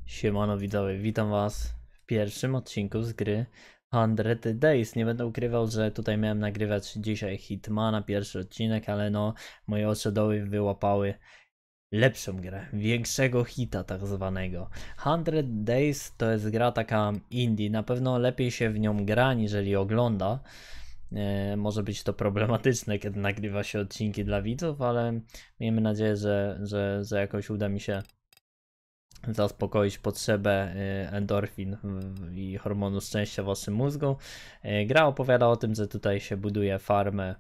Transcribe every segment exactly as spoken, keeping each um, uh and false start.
Siemano widzowie, witam was w pierwszym odcinku z gry Hundred Days. Nie będę ukrywał, że tutaj miałem nagrywać dzisiaj Hitmana, pierwszy odcinek, ale no moje oczodoły wyłapały lepszą grę, większego hita tak zwanego. Hundred Days to jest gra taka indie, na pewno lepiej się w nią gra niżeli ogląda. E, może być to problematyczne, kiedy nagrywa się odcinki dla widzów, ale miejmy nadzieję, że, że, że jakoś uda mi się zaspokoić potrzebę endorfin i hormonu szczęścia w waszym mózgu. Gra opowiada o tym, że tutaj się buduje farmę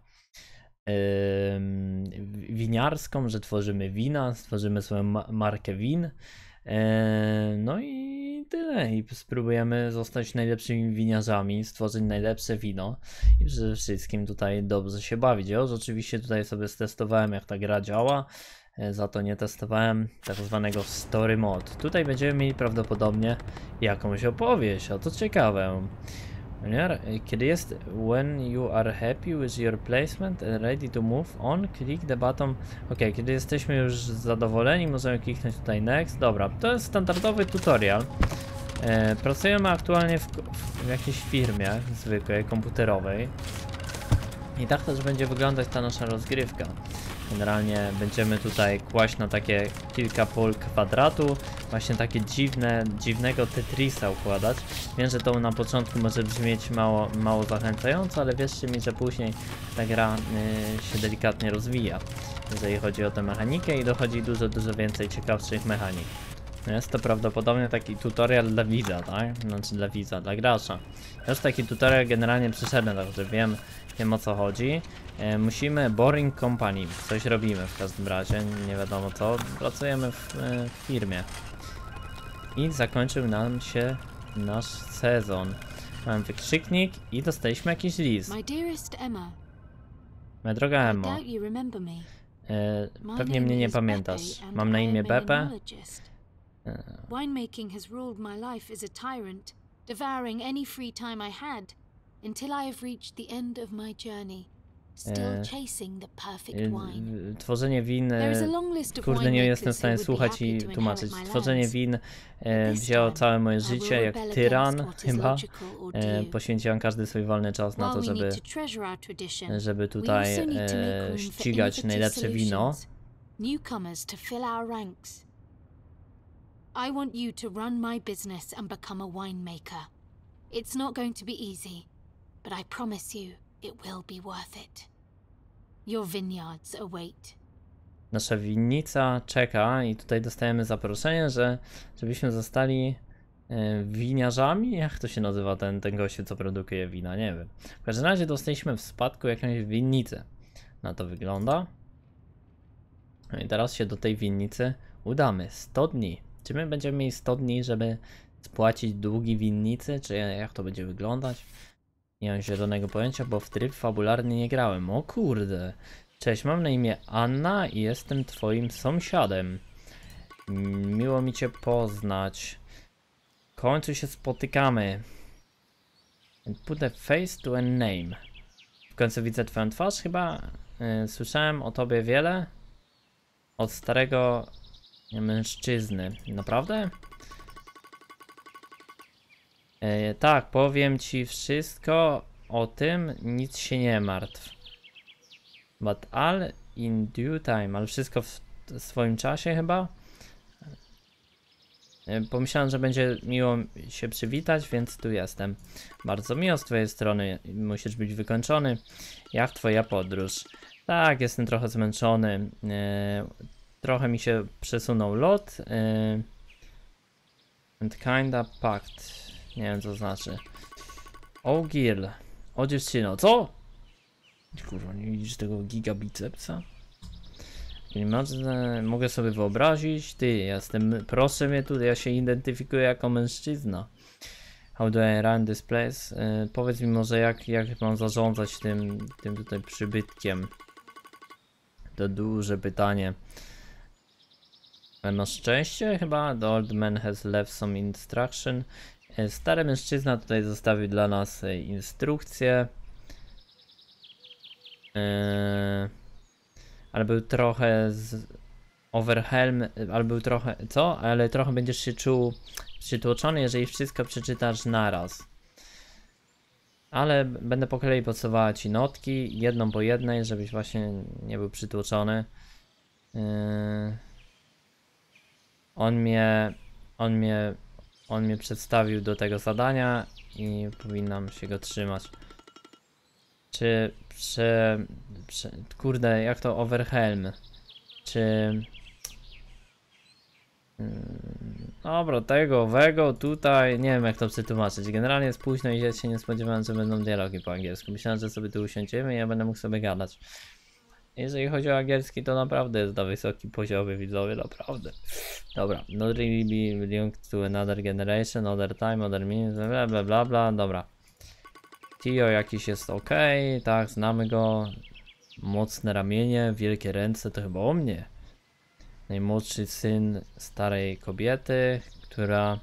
winiarską, że tworzymy wina, stworzymy swoją markę win. No i tyle. I spróbujemy zostać najlepszymi winiarzami, stworzyć najlepsze wino i przede wszystkim tutaj dobrze się bawić. Ja już oczywiście tutaj sobie stestowałem, jak ta gra działa. Za to nie testowałem tak zwanego story mode. Tutaj będziemy mieli prawdopodobnie jakąś opowieść, a to ciekawe. Kiedy jest when you are happy with your placement and ready to move on, click the button. Ok, kiedy jesteśmy już zadowoleni, możemy kliknąć tutaj next. Dobra, to jest standardowy tutorial. E, pracujemy aktualnie w, w jakiejś firmie zwykłej, komputerowej. I tak też będzie wyglądać ta nasza rozgrywka. Generalnie będziemy tutaj kłaść na takie kilka pól kwadratu, właśnie takie dziwne, dziwnego Tetrisa układać. Wiem, że to na początku może brzmieć mało, mało zachęcająco, ale wierzcie mi, że później ta gra y, się delikatnie rozwija, jeżeli chodzi o tę mechanikę i dochodzi dużo, dużo więcej ciekawszych mechanik. Jest to prawdopodobnie taki tutorial dla widza, tak? Znaczy dla widza, dla gracza. Ja już taki tutorial generalnie przyszedłem, także wiem, wiem o co chodzi. E, musimy boring company, coś robimy w każdym razie, nie wiadomo co, pracujemy w, e, w firmie. I zakończył nam się nasz sezon. Mamy wykrzyknik i dostaliśmy jakiś list. Moja droga Emmo, e, pewnie mnie nie pamiętasz. Mam na imię Beppe. Winemaking has ruled my life as a tyrant, devouring any free time I had, until I have reached the end of my journey, still chasing the perfect wine. Tworzenie win, kurde, nie jestem w stanie słuchać i tłumaczyć. Tworzenie win e, wzięło całe moje życie jak tyran, chyba. E, poświęciłam każdy swój wolny czas na to, żeby, żeby tutaj e, ścigać najlepsze wino. Newcomers to fill our ranks. I want you to run my business and become a winemaker. It's not going to be easy, but I promise you it will be worth it. Your vineyards await. Nasza winnica czeka i tutaj dostajemy zaproszenie, że żebyśmy zostali e, winiarzami. Jak to się nazywa ten, ten gościu, co produkuje wina? Nie wiem. W każdym razie dostaliśmy w spadku jakąś winnicę. Na to wygląda. No i teraz się do tej winnicy udamy. sto dni. Czy my będziemy mieli sto dni, żeby spłacić długi winnicy? Czy jak to będzie wyglądać? Nie mam zielonego pojęcia, bo w tryb fabularny nie grałem. O kurde. Cześć, mam na imię Anna i jestem twoim sąsiadem. Miło mi cię poznać. W końcu się spotykamy. Put a face to a name. W końcu widzę twoją twarz chyba. Yy, słyszałem o tobie wiele. Od starego mężczyzny. Naprawdę? E, tak, powiem ci wszystko o tym, nic się nie martw. But all in due time, ale wszystko w swoim czasie chyba. E, pomyślałem, że będzie miło się przywitać, więc tu jestem. Bardzo miło z twojej strony, musisz być wykończony. Jak twoja podróż? Tak, jestem trochę zmęczony. E, Trochę mi się przesunął lot. Yy, and kinda packed. Nie wiem co znaczy. Oh girl. O dziewczyno. Co? Kurwa, nie widzisz tego gigabicepsa? Mogę sobie wyobrazić. Ty, jestem. Proszę mnie tu, ja się identyfikuję jako mężczyzna. How do I run this place? Yy, powiedz mi może jak, jak mam zarządzać tym, tym tutaj przybytkiem. To duże pytanie. Masz szczęście chyba? The old man has left some instruction. Stary mężczyzna tutaj zostawił dla nas instrukcję. Eee, ale był trochę z, Overhelm, ale był trochę, co? Ale trochę będziesz się czuł przytłoczony, jeżeli wszystko przeczytasz naraz. Ale będę po kolei podsuwała ci notki, jedną po jednej, żebyś właśnie nie był przytłoczony. Yy... On mnie, on mnie, on mnie przedstawił do tego zadania i powinnam się go trzymać. Czy przy, przy kurde, jak to Overhelm? Czy... Dobra, tego, owego, tutaj, nie wiem jak to przetłumaczyć. Generalnie jest późno i ja się nie spodziewałem, że będą dialogi po angielsku. Myślałem, że sobie tu usiądziemy i ja będę mógł sobie gadać. Jeżeli chodzi o angielski, to naprawdę jest na wysokim poziomie, widzowie, naprawdę. Dobra, not really be linked to another generation, other time, other means, bla bla bla bla, dobra. Tio jakiś jest ok, tak, znamy go. Mocne ramienie, wielkie ręce, to chyba o mnie. Najmłodszy syn starej kobiety, która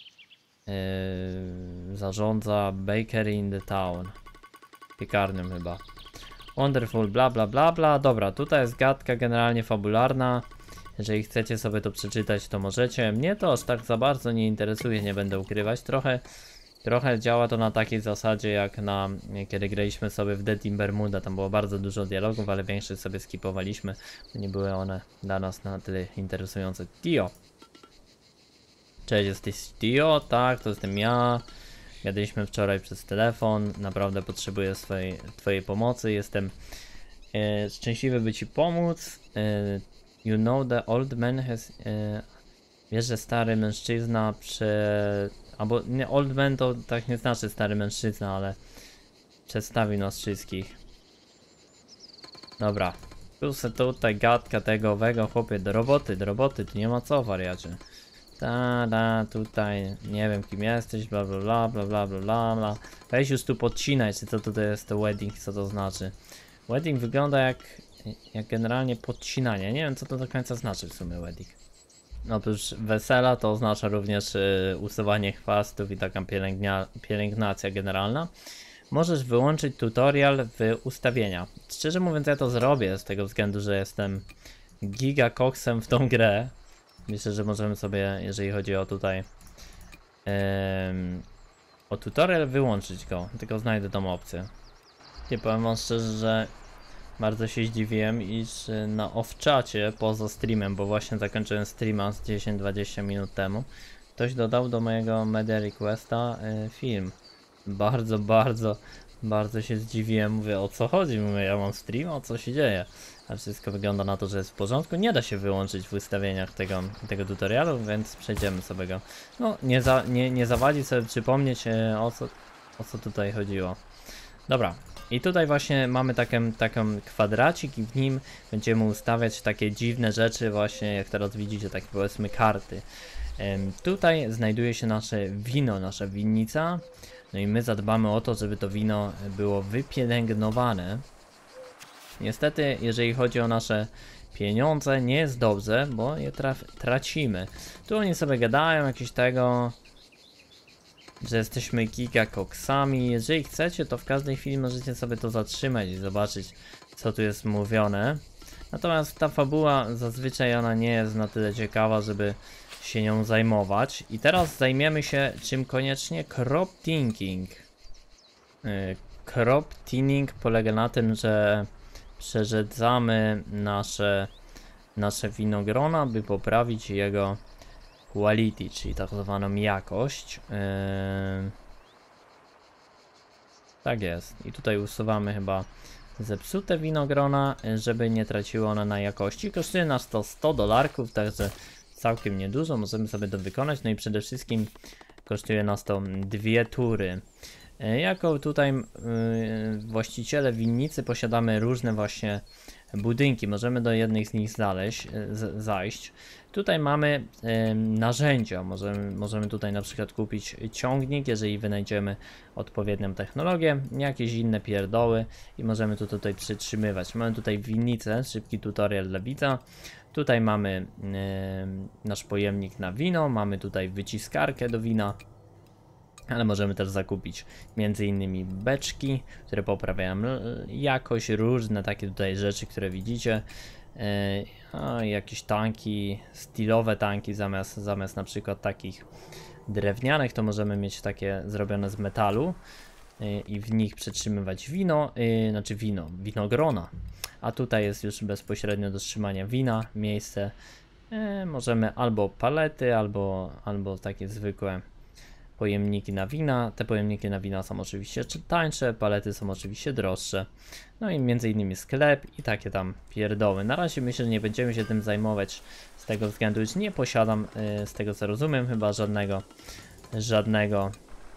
yy, zarządza bakery in the town. Piekarnią chyba. Wonderful, bla bla bla bla. Dobra, tutaj jest gadka generalnie fabularna. Jeżeli chcecie sobie to przeczytać, to możecie. Mnie to aż tak za bardzo nie interesuje, nie będę ukrywać. Trochę, trochę działa to na takiej zasadzie jak na kiedy graliśmy sobie w Dead in Bermuda. Tam było bardzo dużo dialogów, ale większość sobie skipowaliśmy. Nie były one dla nas na tyle interesujące. Tio. Cześć, jesteś Tio? Tak, to jestem ja. Gadaliśmy wczoraj przez telefon. Naprawdę potrzebuję swojej, twojej pomocy. Jestem e, szczęśliwy, by ci pomóc. E, you know the old man has... E, wiesz, że stary mężczyzna prze... Albo nie, old man to tak nie znaczy stary mężczyzna, ale przedstawił nas wszystkich. Dobra. Tu se tutaj gadka tego owego, chłopie, do roboty, do roboty, tu nie ma co, wariacie. Ta, da, tutaj, nie wiem kim jesteś, bla bla bla bla bla bla bla bla. Weź już tu podcinaj, czy co to jest to wedding, co to znaczy. Wedding wygląda jak, jak generalnie podcinanie, nie wiem co to do końca znaczy w sumie wedding. Oprócz wesela to oznacza również y, usuwanie chwastów i taka pielęgnia, pielęgnacja generalna. Możesz wyłączyć tutorial w ustawienia. Szczerze mówiąc ja to zrobię z tego względu, że jestem gigakoksem w tą grę. Myślę, że możemy sobie, jeżeli chodzi o tutaj um, o tutorial, wyłączyć go. Tylko znajdę tą opcję. Nie powiem wam szczerze, że bardzo się zdziwiłem, iż na off-czacie poza streamem, bo właśnie zakończyłem streama z dziesięć dwadzieścia minut temu, ktoś dodał do mojego media requesta y, film. Bardzo, bardzo, bardzo się zdziwiłem. Mówię, o co chodzi? Mówię, ja mam stream, o co się dzieje? A wszystko wygląda na to, że jest w porządku. Nie da się wyłączyć w ustawieniach tego, tego tutorialu, więc przejdziemy sobie go. No, nie, za, nie, nie zawadzi sobie przypomnieć e, o, co, o co tutaj chodziło. Dobra. I tutaj właśnie mamy taką, taką kwadracik i w nim będziemy ustawiać takie dziwne rzeczy właśnie, jak teraz widzicie, takie powiedzmy karty. Ym, tutaj znajduje się nasze wino, nasza winnica. No i my zadbamy o to, żeby to wino było wypielęgnowane. Niestety, jeżeli chodzi o nasze pieniądze, nie jest dobrze, bo je traf tracimy. Tu oni sobie gadają jakieś tego, że jesteśmy gigakoksami. Jeżeli chcecie, to w każdej chwili możecie sobie to zatrzymać i zobaczyć, co tu jest mówione. Natomiast ta fabuła zazwyczaj ona nie jest na tyle ciekawa, żeby się nią zajmować. I teraz zajmiemy się czym koniecznie? Crop thinking. Yy, crop thinning polega na tym, że przerzedzamy nasze, nasze winogrona, by poprawić jego quality, czyli tak zwaną jakość. Yy... Tak jest. I tutaj usuwamy chyba zepsute winogrona, żeby nie traciło one na jakości. Kosztuje nas to sto dolarków, także całkiem niedużo, możemy sobie to wykonać. No i przede wszystkim kosztuje nas to dwie tury. Jako tutaj yy, właściciele winnicy posiadamy różne właśnie budynki, możemy do jednych z nich znaleźć, z, zajść. Tutaj mamy yy, narzędzia, możemy, możemy tutaj na przykład kupić ciągnik, jeżeli wynajdziemy odpowiednią technologię, jakieś inne pierdoły i możemy to tutaj przytrzymywać. Mamy tutaj winnicę, szybki tutorial dla widza. Tutaj mamy yy, nasz pojemnik na wino, mamy tutaj wyciskarkę do wina. Ale możemy też zakupić między innymi beczki, które poprawiają jakość, różne takie tutaj rzeczy, które widzicie. A, jakieś tanki, stylowe tanki zamiast, zamiast na przykład takich drewnianych, to możemy mieć takie zrobione z metalu i w nich przetrzymywać wino, yy, znaczy wino, winogrona. A tutaj jest już bezpośrednio do trzymania wina, miejsce. Yy, możemy albo palety, albo, albo takie zwykłe pojemniki na wina. Te pojemniki na wina są oczywiście tańsze, palety są oczywiście droższe. No i między innymi sklep i takie tam pierdoły. Na razie myślę, że nie będziemy się tym zajmować z tego względu, że nie posiadam, yy, z tego co rozumiem, chyba żadnego, żadnego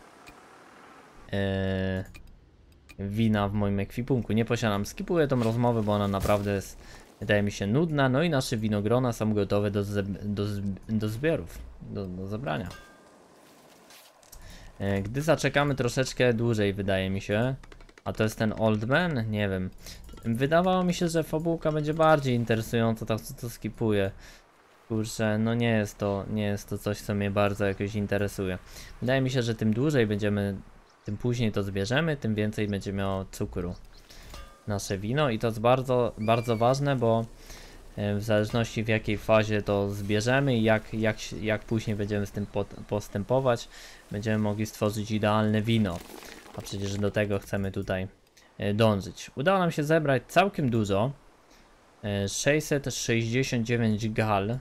Yy, wina w moim ekwipunku. Nie posiadam. Skipuję tą rozmowę, bo ona naprawdę jest, wydaje mi się, nudna. No i nasze winogrona są gotowe do, do, do zbiorów, do, do zebrania. Yy, gdy zaczekamy troszeczkę dłużej, wydaje mi się, a to jest ten Old Man? Nie wiem. Wydawało mi się, że fabułka będzie bardziej interesująca, tak co to skipuję. Kurczę, no nie jest to, nie jest to coś, co mnie bardzo jakoś interesuje. Wydaje mi się, że tym dłużej będziemy, tym później to zbierzemy, tym więcej będzie miało cukru nasze wino i to jest bardzo, bardzo ważne, bo w zależności w jakiej fazie to zbierzemy i jak, jak, jak później będziemy z tym postępować, będziemy mogli stworzyć idealne wino, a przecież do tego chcemy tutaj dążyć. Udało nam się zebrać całkiem dużo, sześćset sześćdziesiąt dziewięć gal,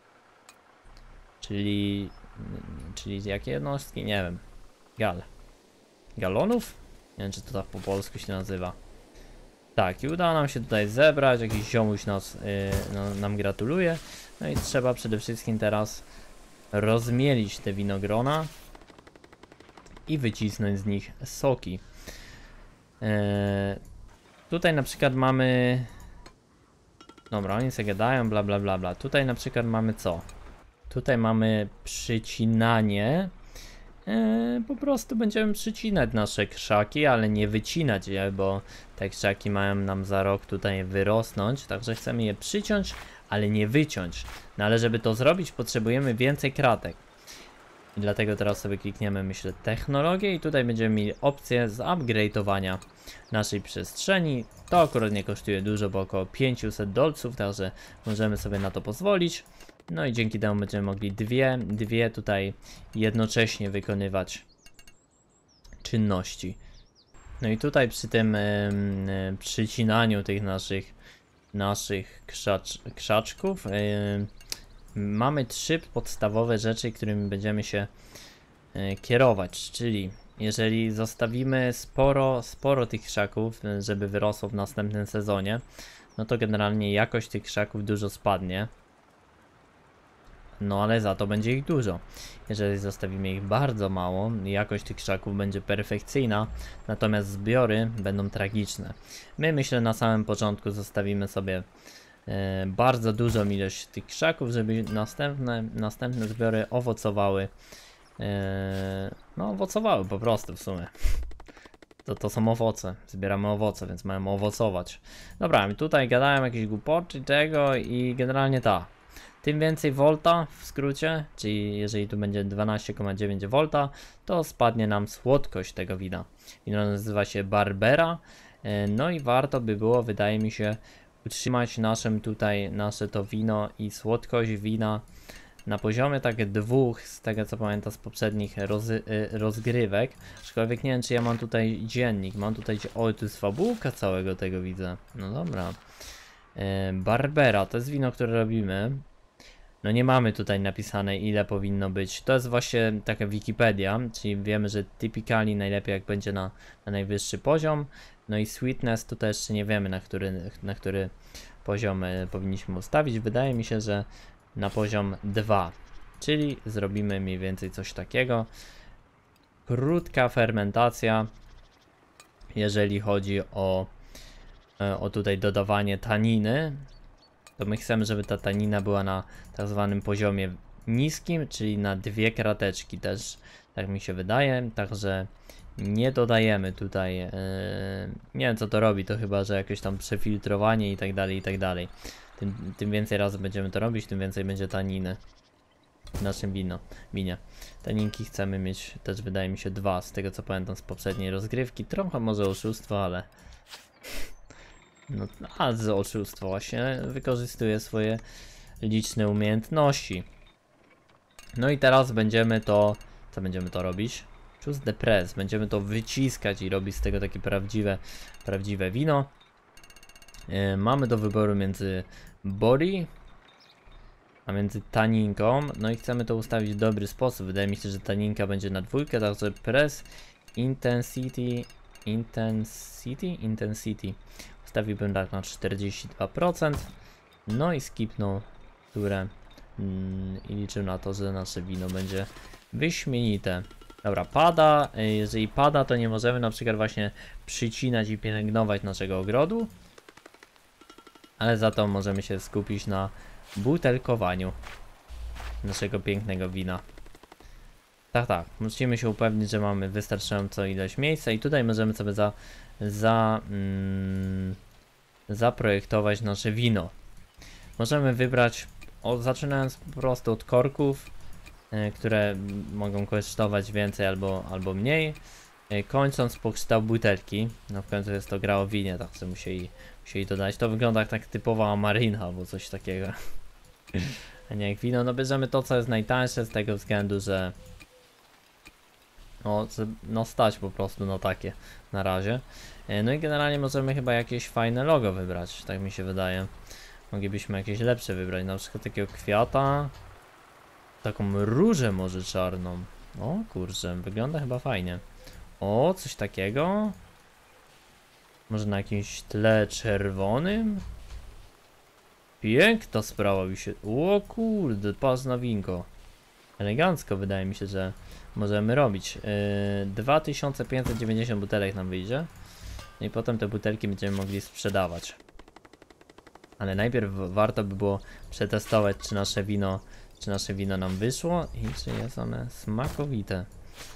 czyli, czyli jakie jednostki? Nie wiem, gal. Galonów? Nie wiem, czy to tak po polsku się nazywa. Tak, i udało nam się tutaj zebrać, jakiś ziomuś nas, yy, no, nam gratuluje. No i trzeba przede wszystkim teraz rozmielić te winogrona i wycisnąć z nich soki. Yy, tutaj na przykład mamy... Dobra, oni sobie gadają, bla bla bla bla. Tutaj na przykład mamy co? Tutaj mamy przycinanie. Eee, po prostu będziemy przycinać nasze krzaki, ale nie wycinać je, bo te krzaki mają nam za rok tutaj wyrosnąć, także chcemy je przyciąć, ale nie wyciąć. No ale żeby to zrobić, potrzebujemy więcej kratek. I dlatego teraz sobie klikniemy, myślę, technologię i tutaj będziemy mieli opcję zupgrade'owania naszej przestrzeni. To akurat nie kosztuje dużo, bo około pięćset dolców, także możemy sobie na to pozwolić. No i dzięki temu będziemy mogli dwie, dwie tutaj jednocześnie wykonywać czynności. No i tutaj przy tym yy, przycinaniu tych naszych, naszych krzacz, krzaczków yy, mamy trzy podstawowe rzeczy, którymi będziemy się yy, kierować, czyli jeżeli zostawimy sporo, sporo tych krzaków, żeby wyrosło w następnym sezonie, no to generalnie jakość tych krzaków dużo spadnie. No ale za to będzie ich dużo. Jeżeli zostawimy ich bardzo mało, jakość tych krzaków będzie perfekcyjna, natomiast zbiory będą tragiczne. My, myślę, na samym początku zostawimy sobie e, bardzo dużą ilość tych krzaków, żeby następne, następne zbiory owocowały. E, no owocowały po prostu w sumie. To, to są owoce, zbieramy owoce, więc mają owocować. Dobra, tutaj gadają jakieś głupoty tego i generalnie ta. Tym więcej volta w skrócie, czyli jeżeli tu będzie dwanaście przecinek dziewięć volta, to spadnie nam słodkość tego wina. Wino nazywa się Barbera, no i warto by było, wydaje mi się, utrzymać naszym tutaj, nasze to wino i słodkość wina na poziomie tak dwóch, z tego co pamiętam z poprzednich roz, rozgrywek. Aczkolwiek nie wiem, czy ja mam tutaj dziennik, mam tutaj, o, tu jest fabułka całego tego, widzę. No dobra. Barbera, to jest wino, które robimy. No nie mamy tutaj napisane, ile powinno być. To jest właśnie taka Wikipedia, czyli wiemy, że typically najlepiej jak będzie na, na najwyższy poziom. No i sweetness tutaj jeszcze nie wiemy, na który, na który poziom y, powinniśmy ustawić. Wydaje mi się, że na poziom dwa, czyli zrobimy mniej więcej coś takiego. Krótka fermentacja, jeżeli chodzi o, y, o tutaj dodawanie taniny. To my chcemy, żeby ta tanina była na tak zwanym poziomie niskim, czyli na dwie krateczki też, tak mi się wydaje, także nie dodajemy tutaj, yy, nie wiem co to robi, to chyba, że jakieś tam przefiltrowanie i tak dalej, i tak dalej. Tym, tym więcej razy będziemy to robić, tym więcej będzie taniny w naszym wino, winie. Taninki chcemy mieć też, wydaje mi się, dwa, z tego co pamiętam z poprzedniej rozgrywki, trochę może oszustwo, ale... No, a z oszustwo właśnie wykorzystuje swoje liczne umiejętności. No i teraz będziemy to... Co będziemy to robić? Choose the press. Będziemy to wyciskać i robić z tego takie prawdziwe, prawdziwe wino. Yy, mamy do wyboru między body a między taninką. No i chcemy to ustawić w dobry sposób. Wydaje mi się, że taninka będzie na dwójkę, także press intensity intensity intensity ustawiłbym tak na czterdzieści dwa procent. No i skipnął, które mm, i liczył na to, że nasze wino będzie wyśmienite. Dobra, pada. Jeżeli pada, to nie możemy na przykład właśnie przycinać i pielęgnować naszego ogrodu, ale za to możemy się skupić na butelkowaniu naszego pięknego wina. Tak, tak, musimy się upewnić, że mamy wystarczającą ilość miejsca i tutaj możemy sobie za, za mm, zaprojektować nasze wino. Możemy wybrać, o, zaczynając po prostu od korków, y, które mogą kosztować więcej albo, albo mniej, y, kończąc po kształt butelki. No w końcu jest to gra o winie, tak że musieli, musieli dodać. To wygląda jak tak typowa marina albo coś takiego. A nie jak wino. No bierzemy to, co jest najtańsze z tego względu, że no, no stać po prostu na takie na razie. No i generalnie możemy chyba jakieś fajne logo wybrać, tak mi się wydaje. Moglibyśmy jakieś lepsze wybrać, na przykład takiego kwiata. Taką różę może czarną. O kurczę, wygląda chyba fajnie. O, coś takiego. Może na jakimś tle czerwonym? Piękna sprawa mi się... O kurde, pas na winko. Elegancko wydaje mi się, że możemy robić. Yy, dwa tysiące pięćset dziewięćdziesiąt butelek nam wyjdzie. No i potem te butelki będziemy mogli sprzedawać. Ale najpierw warto by było przetestować, czy nasze wino, czy nasze wino nam wyszło i czy jest one smakowite.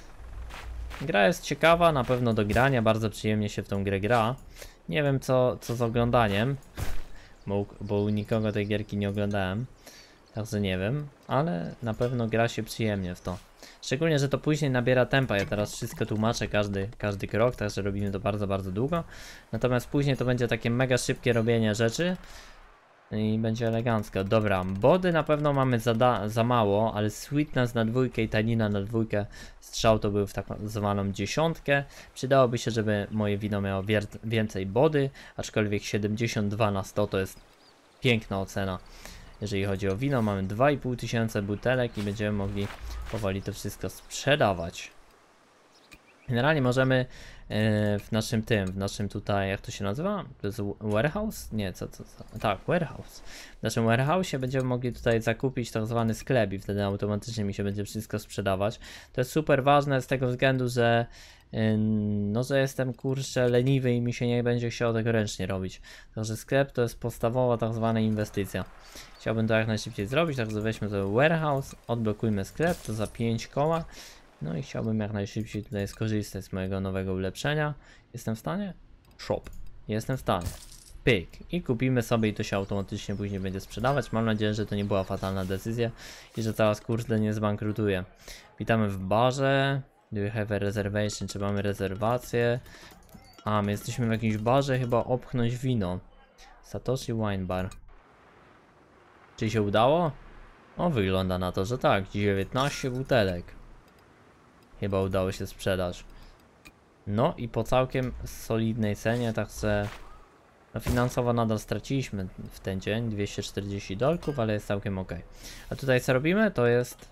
Gra jest ciekawa, na pewno do grania, bardzo przyjemnie się w tą grę gra. Nie wiem co, co z oglądaniem, bo, bo u nikogo tej gierki nie oglądałem. Także nie wiem, ale na pewno gra się przyjemnie w to. Szczególnie, że to później nabiera tempa. Ja teraz wszystko tłumaczę, każdy, każdy krok, także robimy to bardzo, bardzo długo. Natomiast później to będzie takie mega szybkie robienie rzeczy i będzie elegancko. Dobra, body na pewno mamy za, za mało, ale sweetness na dwójkę i tanina na dwójkę, strzał to był w tak zwaną dziesiątkę. Przydałoby się, żeby moje wino miało więcej body, aczkolwiek siedemdziesiąt dwa na sto to jest piękna ocena. Jeżeli chodzi o wino, mamy dwa i pół tysiąca butelek i będziemy mogli powoli to wszystko sprzedawać. Generalnie możemy yy, w naszym tym, w naszym tutaj, jak to się nazywa? To jest warehouse? Nie, co, co, co? Tak, warehouse. W naszym warehouse'ie będziemy mogli tutaj zakupić tak zwany sklep i wtedy automatycznie mi się będzie wszystko sprzedawać. To jest super ważne z tego względu, że yy, no, że jestem kurczę leniwy i mi się nie będzie chciało tego ręcznie robić. Także sklep to jest podstawowa tak zwana inwestycja. Chciałbym to jak najszybciej zrobić, także weźmy sobie warehouse, odblokujmy sklep, to za pięć koła. No i chciałbym jak najszybciej tutaj skorzystać z mojego nowego ulepszenia. Jestem w stanie? Shop. Jestem w stanie. Pyk. I kupimy sobie i to się automatycznie później będzie sprzedawać. Mam nadzieję, że to nie była fatalna decyzja i że teraz kurde nie zbankrutuje. Witamy w barze. Do you have a reservation? Czy mamy rezerwację? A, my jesteśmy w jakimś barze, chyba opchnąć wino. Satoshi Wine Bar. Czy się udało? O, wygląda na to, że tak. dziewiętnaście butelek. Chyba udało się sprzedać. No i po całkiem solidnej cenie, także no finansowo nadal straciliśmy w ten dzień dwieście czterdzieści dolków, ale jest całkiem ok. A tutaj co robimy? To jest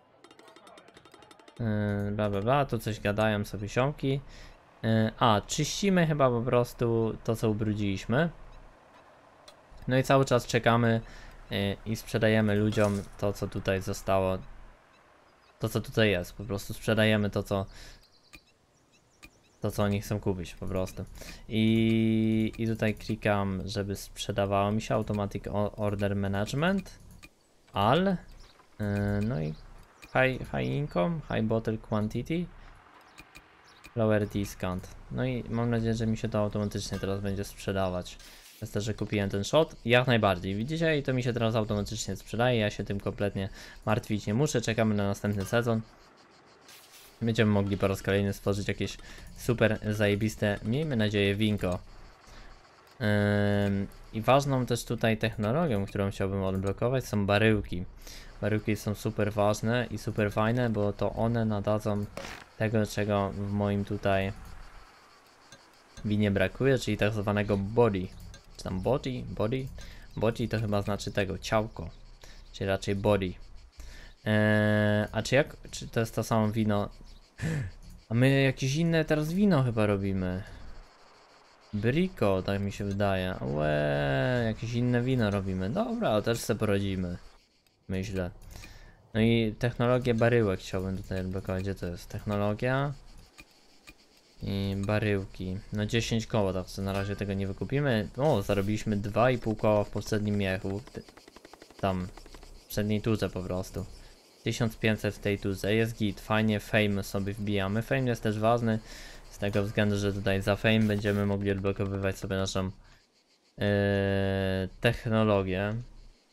yy, bla bla bla, tu coś gadają sobie ziomki. Yy, a, czyścimy chyba po prostu to, co ubrudziliśmy. No i cały czas czekamy yy, i sprzedajemy ludziom to, co tutaj zostało. To, co tutaj jest, po prostu sprzedajemy to, co to, co oni chcą kupić, po prostu. I, i tutaj klikam, żeby sprzedawało mi się Automatic Order Management, al, yy, no i high, high Income, High Bottle Quantity, Lower Discount. No i mam nadzieję, że mi się to automatycznie teraz będzie sprzedawać. Przez to, że kupiłem ten shot, jak najbardziej. Widzicie? I to mi się teraz automatycznie sprzedaje. Ja się tym kompletnie martwić nie muszę. Czekamy na następny sezon. Będziemy mogli po raz kolejny stworzyć jakieś super zajebiste, miejmy nadzieję, winko. Ym, I ważną też tutaj technologią, którą chciałbym odblokować, są baryłki. Baryłki są super ważne i super fajne, bo to one nadadzą tego, czego w moim tutaj winie brakuje, czyli tak zwanego body. Czy tam body? Body? Body to chyba znaczy tego, ciałko. Czyli raczej body. Eee, a czy jak, czy to jest to samo wino? A my jakieś inne teraz wino chyba robimy. Brico, tak mi się wydaje. Łe, jakieś inne wino robimy. Dobra, też sobie poradzimy. Myślę. No i technologię baryłek chciałbym tutaj odblokować. Gdzie to jest? Technologia i baryłki. No dziesięć koła, tak na razie tego nie wykupimy. O, zarobiliśmy dwa i pół koła w poprzednim miechu. Tam, w przedniej turze po prostu. tysiąc pięćset w tej turze. Jest git, fajnie fame sobie wbijamy. Fame jest też ważny z tego względu, że tutaj za fame będziemy mogli odblokowywać sobie naszą yy, technologię.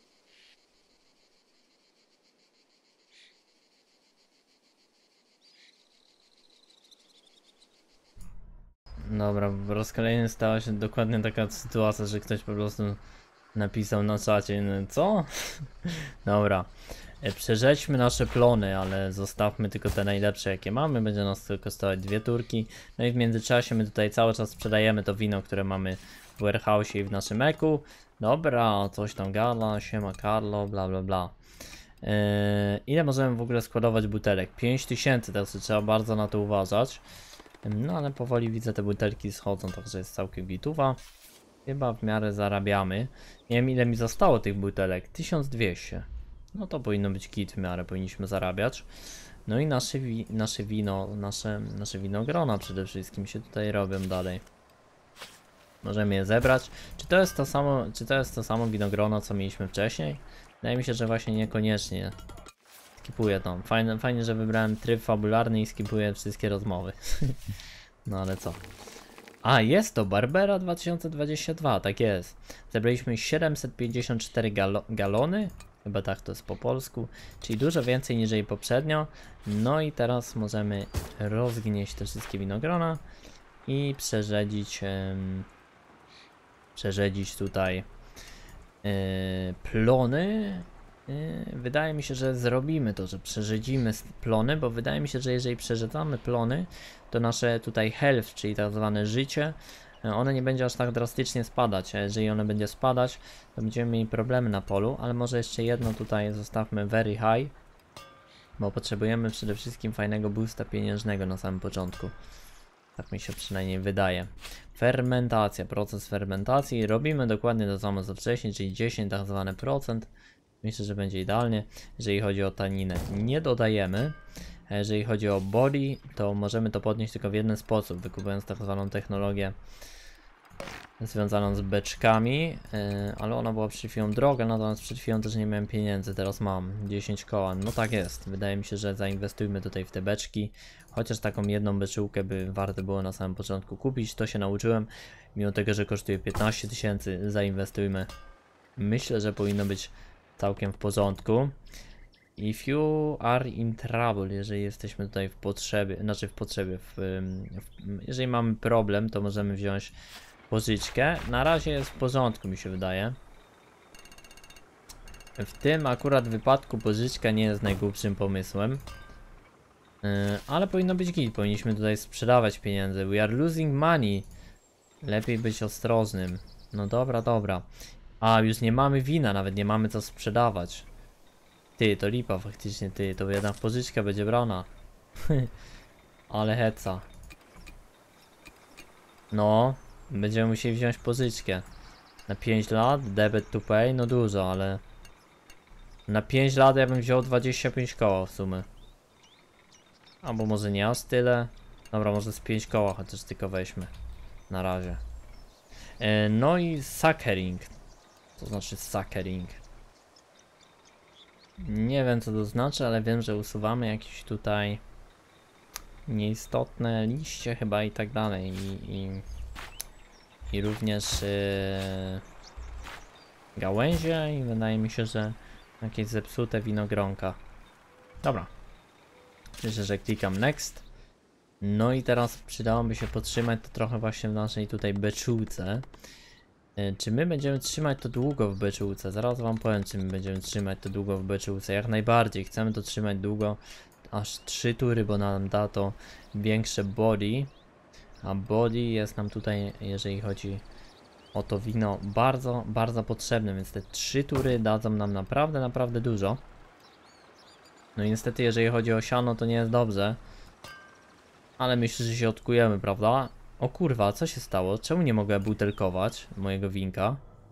Dobra, po raz kolejny stała się dokładnie taka sytuacja, że ktoś po prostu napisał na czacie, no co? Dobra, e, przerzedźmy nasze plony, ale zostawmy tylko te najlepsze jakie mamy, będzie nas tylko kosztować dwie turki. No i w międzyczasie my tutaj cały czas sprzedajemy to wino, które mamy w warehouse i w naszym eku. Dobra, coś tam gala, siema Carlo, bla bla bla. Yy, ile możemy w ogóle składować butelek? pięć tysięcy, teraz trzeba bardzo na to uważać. No ale powoli widzę, te butelki schodzą, także jest całkiem gituwa. Chyba w miarę zarabiamy. Nie wiem ile mi zostało tych butelek. tysiąc dwieście. No to powinno być git w miarę, powinniśmy zarabiać. No i nasze, wi nasze wino, nasze, nasze winogrona przede wszystkim się tutaj robią dalej. Możemy je zebrać. Czy to jest to samo, czy to jest to samo winogrono, co mieliśmy wcześniej? Wydaje mi się, że właśnie niekoniecznie. Skipuję tam. Fajne, fajnie, że wybrałem tryb fabularny i skipuję wszystkie rozmowy. No ale co? A, jest to Barbera dwa tysiące dwadzieścia dwa, tak jest. Zebraliśmy siedemset pięćdziesiąt cztery galo galony. Chyba tak to jest po polsku. Czyli dużo więcej niż jej poprzednio. No i teraz możemy rozgnieść te wszystkie winogrona. I przerzedzić... Ym, przerzedzić tutaj... Yy, plony. Wydaje mi się, że zrobimy to, że przerzedzimy plony, bo wydaje mi się, że jeżeli przerzedzamy plony, to nasze tutaj health, czyli tak zwane życie, one nie będzie aż tak drastycznie spadać, a jeżeli one będzie spadać, to będziemy mieli problemy na polu, ale może jeszcze jedno tutaj zostawmy very high, bo potrzebujemy przede wszystkim fajnego boosta pieniężnego na samym początku. Tak mi się przynajmniej wydaje. Fermentacja, proces fermentacji, robimy dokładnie to samo co wcześniej, czyli dziesięć tak zwane procent. Myślę, że będzie idealnie. Jeżeli chodzi o taninę, nie dodajemy. A jeżeli chodzi o body, to możemy to podnieść tylko w jeden sposób, wykupując tak zwaną technologię związaną z beczkami, yy, ale ona była przed chwilą droga, natomiast przed chwilą też nie miałem pieniędzy, teraz mam dziesięć koła. No tak jest, wydaje mi się, że zainwestujmy tutaj w te beczki, chociaż taką jedną beczułkę by warto było na samym początku kupić, to się nauczyłem, mimo tego, że kosztuje piętnaście tysięcy, zainwestujmy. Myślę, że powinno być całkiem w porządku. If you are in trouble, jeżeli jesteśmy tutaj w potrzebie, znaczy w potrzebie, w, w, jeżeli mamy problem, to możemy wziąć pożyczkę. Na razie jest w porządku, mi się wydaje. W tym akurat wypadku pożyczka nie jest najgłupszym pomysłem. Yy, ale powinno być git, powinniśmy tutaj sprzedawać pieniądze. We are losing money. Lepiej być ostrożnym. No dobra, dobra. A, już nie mamy wina, nawet nie mamy co sprzedawać. Ty, to lipa faktycznie, ty, to jednak pożyczka będzie brana. Ale heca. No, będziemy musieli wziąć pożyczkę. Na pięć lat, debit to pay, no dużo, ale... Na pięć lat ja bym wziął dwadzieścia pięć koła w sumie. Albo może nie aż tyle. Dobra, może z pięć koła chociaż tylko weźmy. Na razie. E, no i suckering. To znaczy suckering. Nie wiem co to znaczy, ale wiem, że usuwamy jakieś tutaj nieistotne liście chyba i tak dalej. I, i, i również yy, gałęzie i wydaje mi się, że jakieś zepsute winogronka. Dobra. Myślę, że klikam next. No i teraz przydałoby się podtrzymać to trochę właśnie w naszej tutaj beczułce. Yy, czy my będziemy trzymać to długo w beczułce? Zaraz wam powiem, czy my będziemy trzymać to długo w beczułce. Jak najbardziej, chcemy to trzymać długo. Aż trzy tury, bo nam da to większe body. A body jest nam tutaj, jeżeli chodzi o to wino, bardzo, bardzo potrzebne. Więc te trzy tury dadzą nam naprawdę, naprawdę dużo. No i niestety, jeżeli chodzi o siano, to nie jest dobrze. Ale myślę, że się odkujemy, prawda? O kurwa, co się stało? Czemu nie mogę butelkować mojego winka?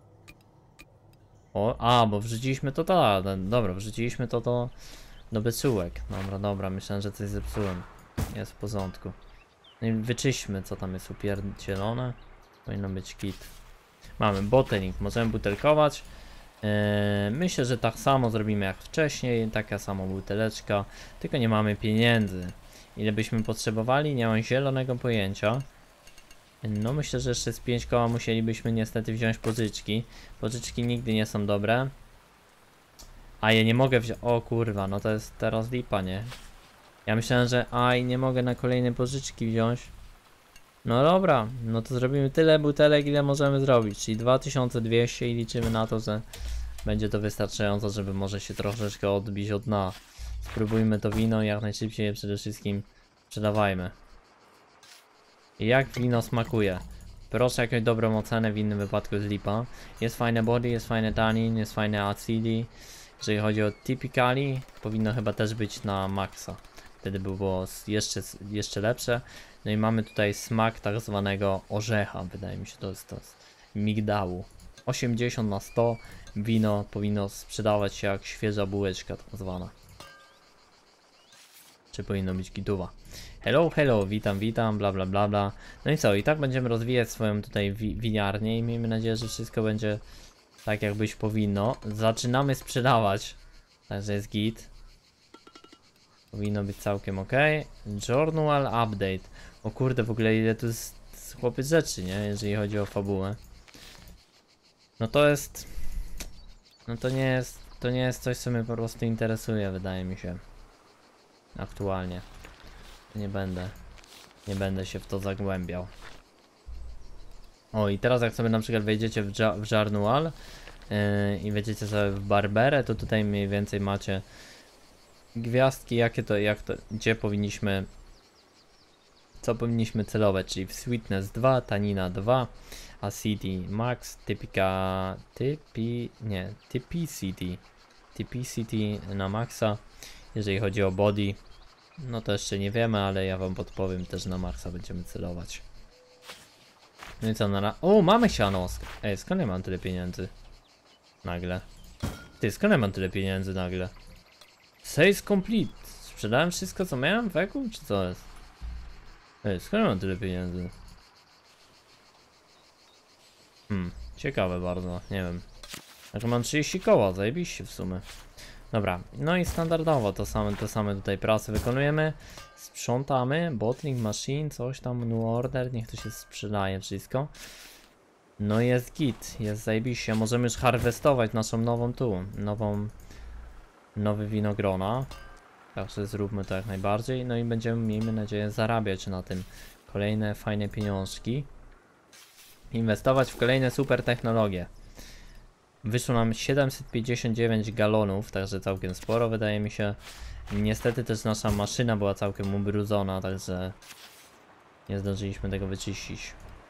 O, a, bo wrzuciliśmy to, ta, dobra, wrzuciliśmy to do, do beczułek. Dobra, dobra, myślałem, że coś zepsułem. Jest w porządku. No i wyczyśćmy, co tam jest upierdzielone. Powinno być kit. Mamy bottling, możemy butelkować. Yy, myślę, że tak samo zrobimy jak wcześniej. Taka sama buteleczka, tylko nie mamy pieniędzy. Ile byśmy potrzebowali? Nie mam zielonego pojęcia. No myślę, że jeszcze z pięć koła musielibyśmy niestety wziąć pożyczki. Pożyczki nigdy nie są dobre. A ja nie mogę wziąć... O kurwa, no to jest teraz lipa, nie? Ja myślałem, że aj, nie mogę na kolejne pożyczki wziąć. No dobra, no to zrobimy tyle butelek, ile możemy zrobić. Czyli dwa tysiące dwieście i liczymy na to, że będzie to wystarczająco, żeby może się troszeczkę odbić od dna. Spróbujmy to wino i jak najszybciej je przede wszystkim sprzedawajmy. I jak wino smakuje? Proszę jakąś dobrą ocenę, w innym wypadku jest lipa. Jest fajne body, jest fajne tannin, jest fajne acidi. Jeżeli chodzi o typicali, powinno chyba też być na maksa. Wtedy by było jeszcze, jeszcze lepsze. No i mamy tutaj smak tak zwanego orzecha, wydaje mi się, to jest to jest migdału. osiemdziesiąt na sto, wino powinno sprzedawać się jak świeża bułeczka tak zwana. Czy powinno być gituwa. Hello, hello, witam, witam, bla bla bla bla. No i co, i tak będziemy rozwijać swoją tutaj wi winiarnię i miejmy nadzieję, że wszystko będzie tak jak być powinno. Zaczynamy sprzedawać, także jest git. Powinno być całkiem ok. Journal update. O kurde, w ogóle ile tu jest chłopiec rzeczy, nie? Jeżeli chodzi o fabułę. No to jest... No to nie jest... To nie jest coś, co mnie po prostu interesuje, wydaje mi się. Aktualnie. Nie będę. Nie będę się w to zagłębiał. O, i teraz jak sobie na przykład wejdziecie w, ja w Journal yy, i wejdziecie sobie w Barberę, to tutaj mniej więcej macie gwiazdki, jakie to, jak to, gdzie powinniśmy, co powinniśmy celować, czyli w Sweetness dwa, Tannina dwa, Acidity Max, Typica, Typi, nie, Typicity, Typicity na maksa. Jeżeli chodzi o body, no to jeszcze nie wiemy, ale ja wam podpowiem, też na maksa będziemy celować. No i co na... O, mamy siano! Ej, skąd ja mam tyle pieniędzy? Nagle. Ty, skąd ja mam tyle pieniędzy nagle? Sales complete. Sprzedałem wszystko, co miałem w eku, czy co jest? Ej, skąd ja mam tyle pieniędzy? Hmm, ciekawe bardzo, nie wiem. Także mam trzydzieści koła, zajebiście w sumie. Dobra, no i standardowo to same, te same tutaj prace wykonujemy. Sprzątamy, bottling machine, coś tam, new order, niech to się sprzedaje wszystko. No jest git, jest zajebiście, możemy już harwestować naszą nową tu, nową, nowy winogrona. Także zróbmy to jak najbardziej, no i będziemy, miejmy nadzieję, zarabiać na tym kolejne fajne pieniążki. Inwestować w kolejne super technologie. Wyszło nam siedemset pięćdziesiąt dziewięć galonów, także całkiem sporo wydaje mi się. Niestety też nasza maszyna była całkiem ubrudzona, także nie zdążyliśmy tego wyczyścić.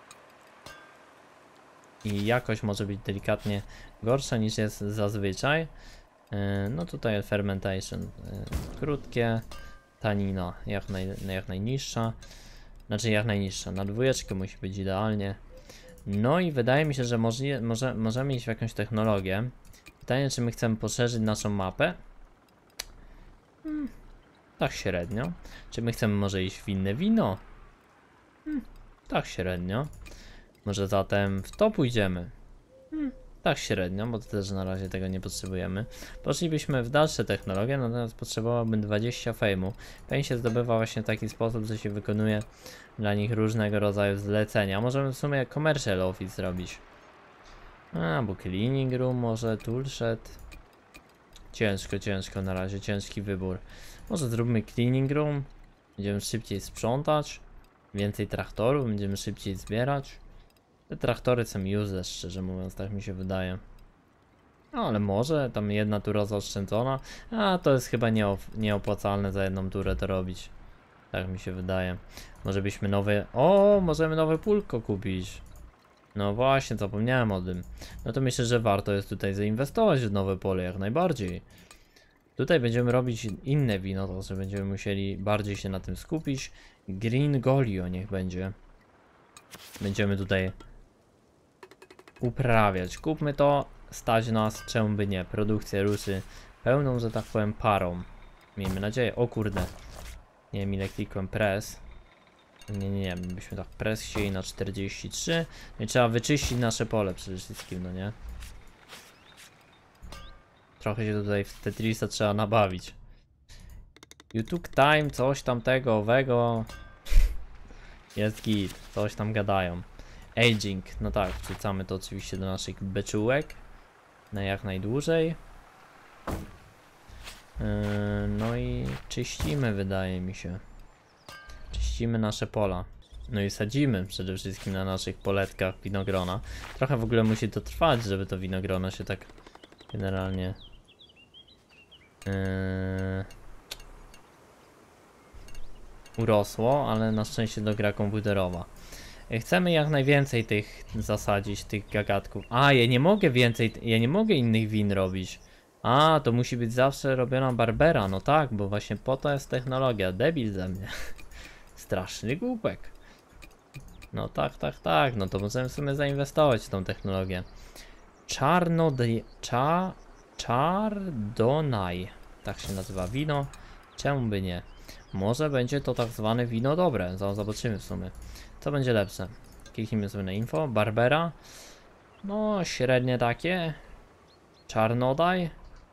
I jakość może być delikatnie gorsza niż jest zazwyczaj. No tutaj fermentation krótkie, tanina jak, naj, jak najniższa. Znaczy jak najniższa, na dwójeczkę musi być idealnie. No i wydaje mi się, że może, może, możemy iść w jakąś technologię. Pytanie, czy my chcemy poszerzyć naszą mapę? Hmm, tak średnio. Czy my chcemy może iść w inne wino? Hmm, tak średnio. Może zatem w to pójdziemy? Hmm, tak średnio, bo to też na razie tego nie potrzebujemy. Poszlibyśmy w dalsze technologie, natomiast potrzebowałbym dwadzieścia fejmu. Fame się zdobywa właśnie w taki sposób, że się wykonuje dla nich różnego rodzaju zlecenia. Możemy w sumie commercial office zrobić. Albo cleaning room, może toolshed. Ciężko, ciężko na razie, ciężki wybór. Może zróbmy cleaning room. Będziemy szybciej sprzątać. Więcej traktorów, będziemy szybciej zbierać. Te traktory są useless, szczerze mówiąc, tak mi się wydaje. No ale może, tam jedna tura zaoszczędzona. A to jest chyba nieop nieopłacalne za jedną turę to robić. Tak mi się wydaje. Może byśmy nowe... O, możemy nowe pulko kupić. No właśnie, zapomniałem o tym. No to myślę, że warto jest tutaj zainwestować w nowe pole jak najbardziej. Tutaj będziemy robić inne wino, to że będziemy musieli bardziej się na tym skupić. Green Golio niech będzie. Będziemy tutaj uprawiać. Kupmy to, stać nas, czemu by nie. Produkcja ruszy pełną, że tak powiem, parą. Miejmy nadzieję. O kurde. Nie wiem ile klikłem press. Nie, nie, nie, byśmy tak press chcieli na czterdzieści trzy. No i trzeba wyczyścić nasze pole przede wszystkim, no nie? Trochę się tutaj w Tetrisa trzeba nabawić. You took time, coś tam tego, owego. Jest git, coś tam gadają. Aging, no tak, wrzucamy to oczywiście do naszych beczułek. Na jak najdłużej. Yy, no i czyścimy, wydaje mi się. Czyścimy nasze pola. No i sadzimy przede wszystkim na naszych poletkach winogrona. Trochę w ogóle musi to trwać, żeby to winogrona się tak generalnie... Yy, urosło, ale na szczęście do gra komputerowa. Chcemy jak najwięcej tych zasadzić, tych gagatków. A, ja nie mogę więcej, ja nie mogę innych win robić. A, to musi być zawsze robiona Barbera, no tak, bo właśnie po to jest technologia. Debil ze mnie. Straszny głupek. No tak, tak, tak, no to możemy w sumie zainwestować w tą technologię. Czarnodej... Cza... Chardonnay. Tak się nazywa wino. Czemu by nie? Może będzie to tak zwane wino dobre. Zobaczymy w sumie. Co będzie lepsze? Kliknijmy sobie na info. Barbera. No, średnie takie. Czarnodaj.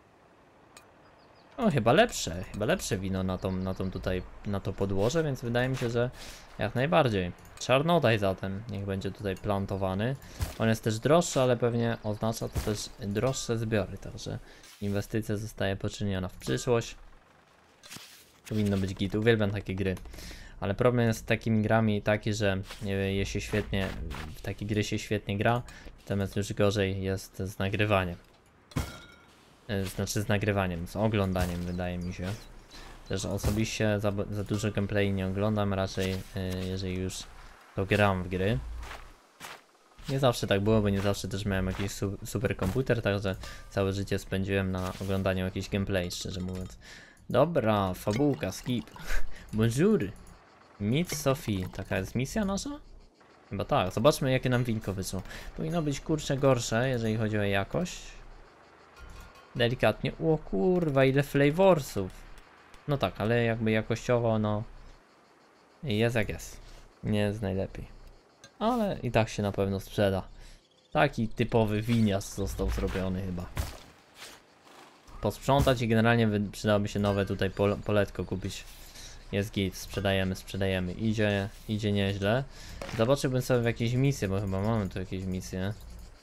No, chyba lepsze. Chyba lepsze wino na tą, na tą tutaj, na to podłoże, więc wydaje mi się, że jak najbardziej. Czarnodaj zatem. Niech będzie tutaj plantowany. On jest też droższy, ale pewnie oznacza to też droższe zbiory. Także inwestycja zostaje poczyniona w przyszłość. Powinno być git. Uwielbiam takie gry. Ale problem jest z takimi grami taki, że je się świetnie, w takie gry się świetnie gra, natomiast już gorzej jest z nagrywaniem. Znaczy z nagrywaniem, z oglądaniem wydaje mi się. Też osobiście za, za dużo gameplay nie oglądam, raczej jeżeli już to gram w gry. Nie zawsze tak było, bo nie zawsze też miałem jakiś su super komputer, także całe życie spędziłem na oglądaniu jakichś gameplay, szczerze mówiąc. Dobra, fabułka, skip. Bonjour. Meet Sophie. Taka jest misja nasza? Chyba tak. Zobaczmy jakie nam winko wyszło. Powinno być kurczę gorsze, jeżeli chodzi o jakość. Delikatnie. O kurwa, ile flavorsów. No tak, ale jakby jakościowo, no... Jest jak jest. Nie jest najlepiej. Ale i tak się na pewno sprzeda. Taki typowy winiarz został zrobiony chyba. Posprzątać i generalnie przydałoby się nowe tutaj pol poletko kupić. Jest git, sprzedajemy, sprzedajemy. Idzie, idzie nieźle. Zobaczyłbym sobie w jakieś misje, bo chyba mamy tu jakieś misje.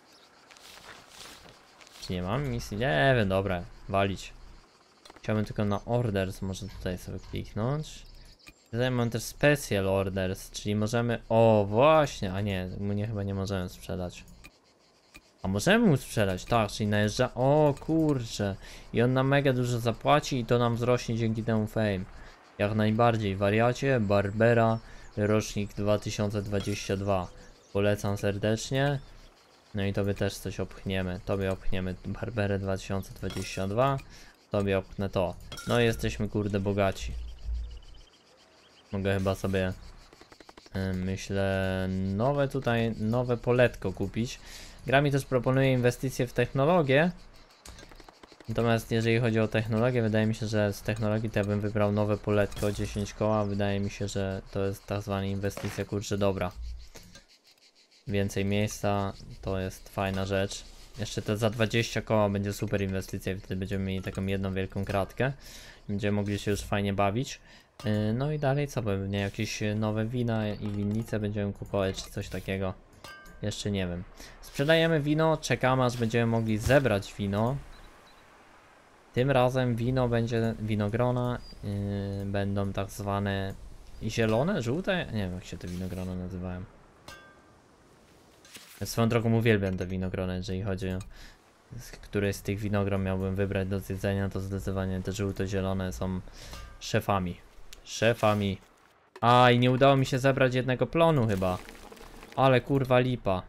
Czy nie mamy misji? Nie wiem, dobra, walić. Chciałbym tylko na orders, może tutaj sobie kliknąć. Tutaj mam też special orders, czyli możemy... O, właśnie, a nie, mu nie chyba nie możemy sprzedać. A możemy mu sprzedać, tak, czyli najeżdża... O kurczę. I on nam mega dużo zapłaci i to nam wzrośnie dzięki temu fame. Jak najbardziej, wariacie, Barbera, rocznik dwa tysiące dwudziesty drugi. Polecam serdecznie. No i tobie też coś opchniemy. Tobie opchniemy Barberę dwa tysiące dwudziesty drugi. Tobie opchnę to. No i jesteśmy kurde bogaci. Mogę chyba sobie, yy, myślę, nowe tutaj, nowe poletko kupić. Gra mi też proponuje inwestycje w technologię. Natomiast jeżeli chodzi o technologię, wydaje mi się, że z technologii to ja bym wybrał nowe poletko, dziesięć koła. Wydaje mi się, że to jest tak zwana inwestycja kurczę dobra. Więcej miejsca, to jest fajna rzecz. Jeszcze to za dwadzieścia koła będzie super inwestycja, wtedy będziemy mieli taką jedną wielką kratkę. Będziemy mogli się już fajnie bawić. No i dalej co, pewnie jakieś nowe wina i winnice będziemy kupować, czy coś takiego. Jeszcze nie wiem. Sprzedajemy wino, czekamy aż będziemy mogli zebrać wino. Tym razem wino będzie, winogrona yy, będą tak zwane zielone, żółte? Nie wiem jak się te winogrona nazywają. Swoją drogą uwielbiam te winogrona, jeżeli chodzi o któreś z tych winogron miałbym wybrać do zjedzenia, to zdecydowanie te żółto-zielone są szefami. Szefami. A i nie udało mi się zebrać jednego plonu chyba. Ale kurwa lipa.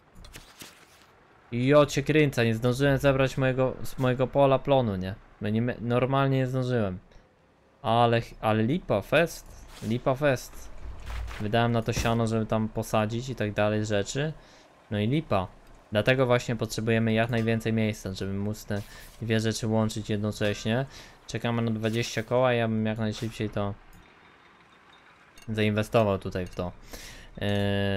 Jo cię kręca, nie zdążyłem zebrać mojego, z mojego pola plonu, nie? No nie normalnie nie zdążyłem. Ale, ale lipa fest. Lipa fest. Wydałem na to siano, żeby tam posadzić i tak dalej rzeczy. No i lipa. Dlatego właśnie potrzebujemy jak najwięcej miejsca, żeby móc te dwie rzeczy łączyć jednocześnie. Czekamy na dwadzieścia koła, ja bym jak najszybciej to zainwestował tutaj w to. Yy,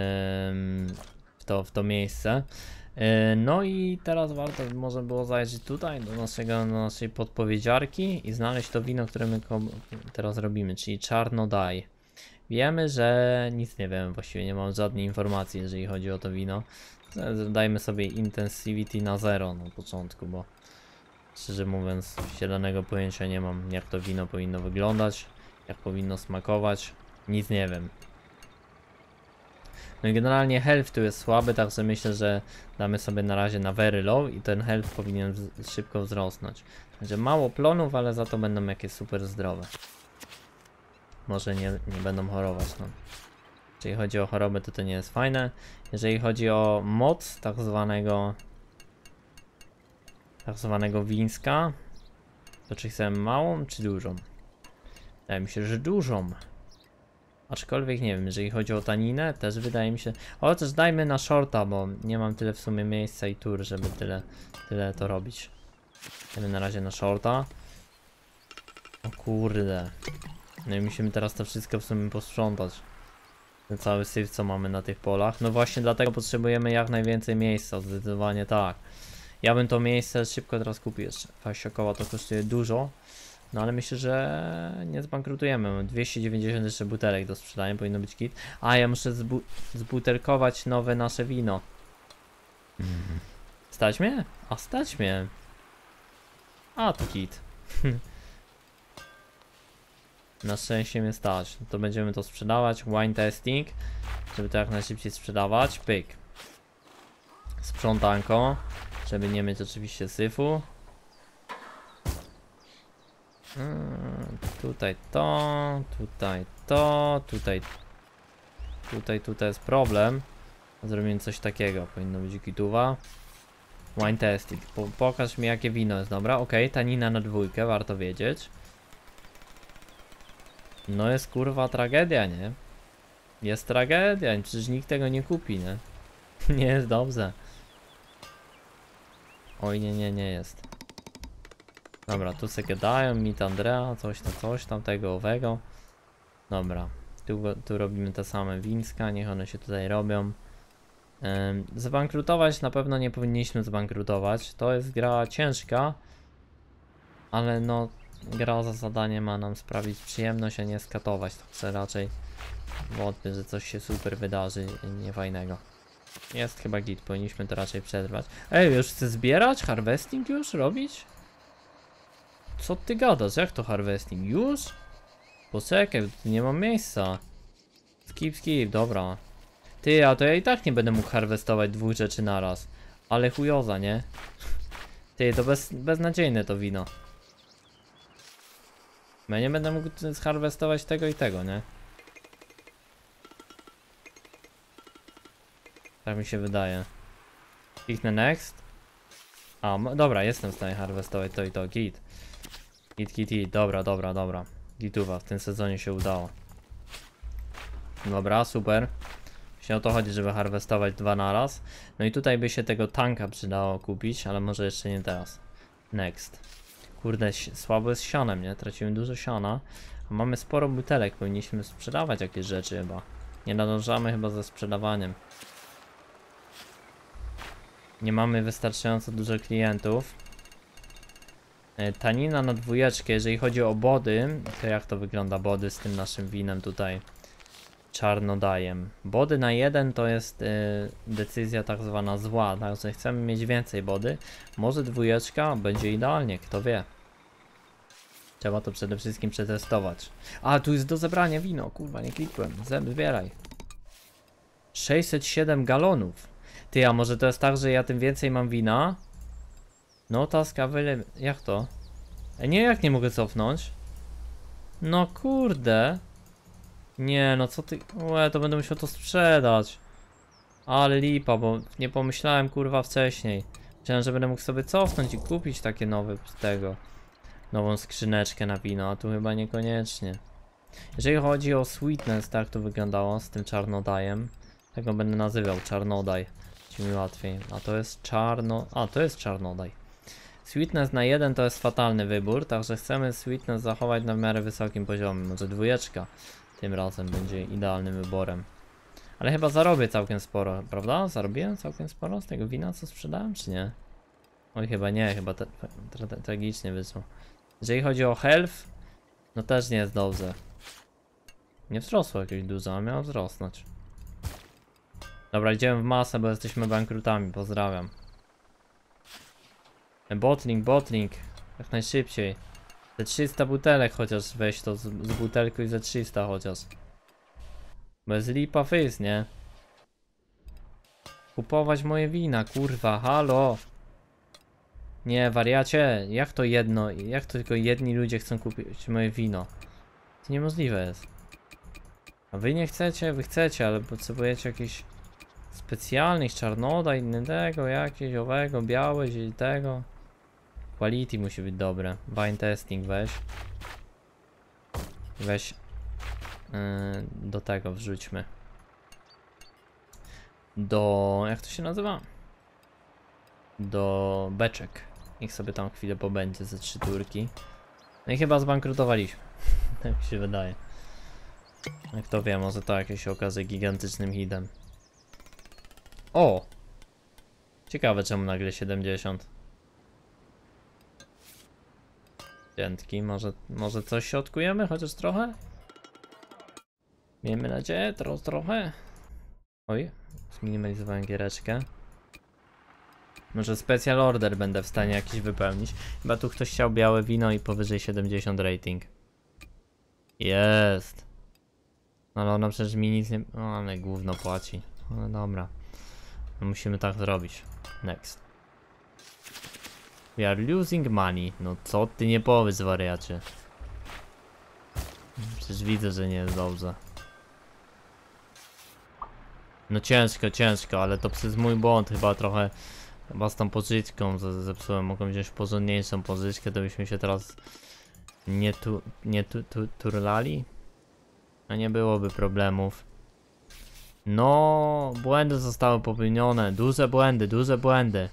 w to, w to miejsce. Yy, no i teraz warto może było zajrzeć tutaj do, naszego, do naszej podpowiedziarki i znaleźć to wino, które my teraz robimy, czyli Czarnodaj. Wiemy, że nic nie wiemy, właściwie nie mam żadnej informacji, jeżeli chodzi o to wino. Dajmy sobie intensivity na zero na początku, bo szczerze mówiąc zielonego pojęcia nie mam, jak to wino powinno wyglądać, jak powinno smakować, nic nie wiem. No i generalnie health tu jest słaby, także myślę, że damy sobie na razie na very low i ten health powinien szybko wzrosnąć. Także mało plonów, ale za to będą jakieś super zdrowe. Może nie, nie będą chorować, no. Jeżeli chodzi o chorobę, to to nie jest fajne. Jeżeli chodzi o moc tak zwanego tak zwanego wińska, to czy chcę małą, czy dużą? Wydaje mi się, że dużą. Aczkolwiek nie wiem, jeżeli chodzi o taninę, też wydaje mi się... O, też dajmy na shorta, bo nie mam tyle w sumie miejsca i tur, żeby tyle, tyle to robić. Dajmy na razie na shorta. O kurde. No i musimy teraz to wszystko w sumie posprzątać. Ten cały syf, co mamy na tych polach. No właśnie dlatego potrzebujemy jak najwięcej miejsca, zdecydowanie tak. Ja bym to miejsce szybko teraz kupił jeszcze. dwadzieścia koła to kosztuje dużo. No ale myślę, że nie zbankrutujemy. Mam dwieście dziewięćdziesiąt jeszcze butelek do sprzedania, powinno być kit. A ja muszę zbu zbutelkować nowe nasze wino. Stać mnie? A stać mnie. A to kit. Na szczęście mnie stać. To będziemy to sprzedawać. Wine testing. Żeby to jak najszybciej sprzedawać. Pyk. Sprzątanko. Żeby nie mieć oczywiście syfu. Hmm, tutaj to. Tutaj to. Tutaj. Tutaj, tutaj jest problem. Zrobimy coś takiego. Powinno być gituwa. Wine testing. Po, pokaż mi jakie wino jest. Dobra, ok. Tanina na dwójkę. Warto wiedzieć. No jest kurwa tragedia, nie? Jest tragedia, przecież nikt tego nie kupi, nie? Nie jest dobrze. Oj, nie, nie, nie jest. Dobra, tu sobie dają, mit Andrea, coś tam, coś tam, tego, owego. Dobra, tu, tu robimy te same wińska, niech one się tutaj robią. Ym, zbankrutować na pewno nie powinniśmy zbankrutować. To jest gra ciężka, ale no... Gra za zadanie ma nam sprawić przyjemność, a nie skatować, także raczej wątpię, że coś się super wydarzy niefajnego. Jest chyba git, powinniśmy to raczej przetrwać. Ej, już chcę zbierać? Harvesting już robić? Co ty gadasz? Jak to harvesting? Już? Poczekaj, tu nie mam miejsca. Skip, skip, dobra. Ty, a to ja i tak nie będę mógł harwestować dwóch rzeczy naraz. Ale chujoza, nie? Ty, to bez, beznadziejne to wino. Ja nie będę mógł zharwestować tego i tego, nie? Tak mi się wydaje. Kliknę next. A, dobra, jestem w stanie harwestować to i to, git. Git, git, git, dobra, dobra, dobra. Gituwa, w tym sezonie się udało. Dobra, super. Właśnie o to chodzi, żeby harwestować dwa naraz. No i tutaj by się tego tanka przydało kupić, ale może jeszcze nie teraz. Next. Kurde, słabo jest z sianem, nie? Tracimy dużo siana. A mamy sporo butelek, powinniśmy sprzedawać jakieś rzeczy chyba. Nie nadążamy chyba ze sprzedawaniem. Nie mamy wystarczająco dużo klientów. Tanina na dwójeczkę, jeżeli chodzi o body, to jak to wygląda body z tym naszym winem tutaj? Czarnodajem. Body na jeden to jest y, decyzja tak zwana zła, także chcemy mieć więcej body. Może dwójeczka będzie idealnie, kto wie. Trzeba to przede wszystkim przetestować. A, tu jest do zebrania wino, kurwa, nie klikłem. Zbieraj. sześćset siedem galonów. Ty, a może to jest tak, że ja tym więcej mam wina? No task available... Jak to? E, nie, jak nie mogę cofnąć? No kurde. Nie, no co ty... Łe, to będę musiał to sprzedać. Ale lipa, bo nie pomyślałem kurwa wcześniej. Myślałem, że będę mógł sobie cofnąć i kupić takie nowe z tego. Nową skrzyneczkę na wino, a tu chyba niekoniecznie. Jeżeli chodzi o sweetness, tak to wyglądało z tym czarnodajem. Tego będę nazywał czarnodaj. Ci mi łatwiej. A to jest czarno... A, to jest czarnodaj. Sweetness na jeden to jest fatalny wybór, także chcemy sweetness zachować na w miarę wysokim poziomie. Może dwójeczka tym razem będzie idealnym wyborem. Ale chyba zarobię całkiem sporo, prawda? Zarobiłem całkiem sporo z tego wina, co sprzedałem, czy nie? Oj, chyba nie, chyba te, tra, tra, tragicznie wyszło. Jeżeli chodzi o health, no też nie jest dobrze. Nie wzrosło jakieś dużo, a miało wzrosnąć. Dobra, idziemy w masę, bo jesteśmy bankrutami, pozdrawiam. Bottling, bottling, jak najszybciej. Ze trzysta butelek chociaż weź to z, z butelką i ze trzysta chociaż. Bez lipa fys, nie? Kupować moje wina, kurwa, halo. Nie, wariacie, jak to jedno, jak to tylko jedni ludzie chcą kupić moje wino? To niemożliwe jest. A wy nie chcecie? Wy chcecie, ale potrzebujecie jakichś specjalnych czarnoda, innego, jakiegoś owego, białe, tego. Quality musi być dobre. Wine testing weź. Weź yy, do tego wrzućmy. Do... jak to się nazywa? Do beczek. Niech sobie tam chwilę pobędzie ze trzy turki. No i chyba zbankrutowaliśmy. Tak mi się wydaje. Jak kto wie, może to jakieś się okaże gigantycznym hitem. O! Ciekawe czemu nagle siedemdziesiąt. Piętki, może, może coś się odkujemy, chociaż trochę? Miejmy nadzieję, tro, trochę. Oj, zminimalizowałem giereczkę. Może special order będę w stanie jakiś wypełnić. Chyba tu ktoś chciał białe wino i powyżej siedemdziesiąt rating. Jest. No ale ona przecież mi nic nie... O, ale gówno płaci. No dobra. No musimy tak zrobić. Next. We are losing money. No co ty nie powiedz, wariacie. Przecież widzę, że nie jest dobrze. No ciężko, ciężko, ale to przez mój błąd chyba trochę. Chyba z tą pożyczką zepsułem. Mogłem wziąć porządniejszą pożyczkę, to byśmy się teraz nie tu, nie tu, tu, turlali. A nie byłoby problemów. No, błędy zostały popełnione. Duże błędy, duże błędy.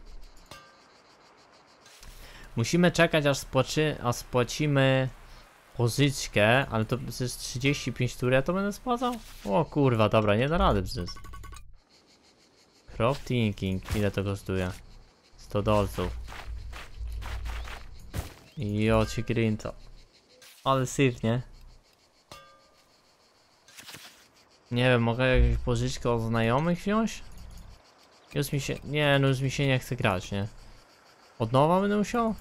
Musimy czekać aż, spłaci, aż spłacimy pożyczkę, ale to przecież trzydzieści pięć tur ja to będę spłacał? O kurwa, dobra, nie da rady przecież. Crop thinking, ile to kosztuje? sto dolców. Jo, ci grinta. Ale syf, nie? Nie wiem, mogę jakąś pożyczkę od znajomych wziąć? Już mi się... Nie, no już mi się nie chce grać, nie? Od nowa będę musiał?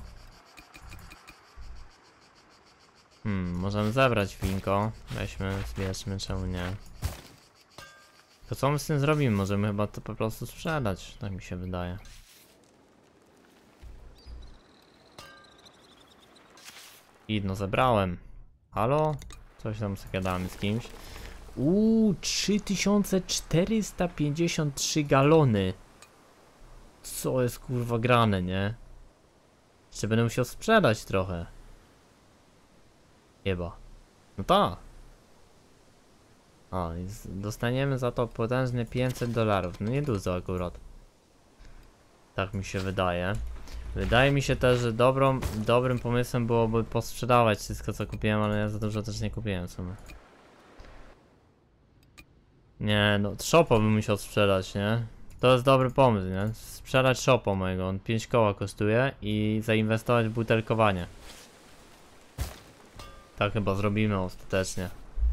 Hmm, możemy zebrać winko. Weźmy, zbierzmy, czemu nie? To co my z tym zrobimy? Możemy chyba to po prostu sprzedać, tak mi się wydaje. Jedno zebrałem. Halo? Coś tam zagadamy z kimś. Uuu, trzy tysiące czterysta pięćdziesiąt trzy galony. Co jest kurwa grane, nie? Jeszcze będę musiał sprzedać trochę. Chyba. No tak. O, i dostaniemy za to potężne pięćset dolarów. No nie dużo akurat. Tak mi się wydaje. Wydaje mi się też, że dobrą, dobrym pomysłem byłoby posprzedawać wszystko co kupiłem, ale ja za dużo też nie kupiłem w sumie. Nie, no shopa bym musiał sprzedać, nie? To jest dobry pomysł, nie? Sprzedać shopa mojego, on pięć koła kosztuje i zainwestować w butelkowanie. Tak chyba zrobimy ostatecznie.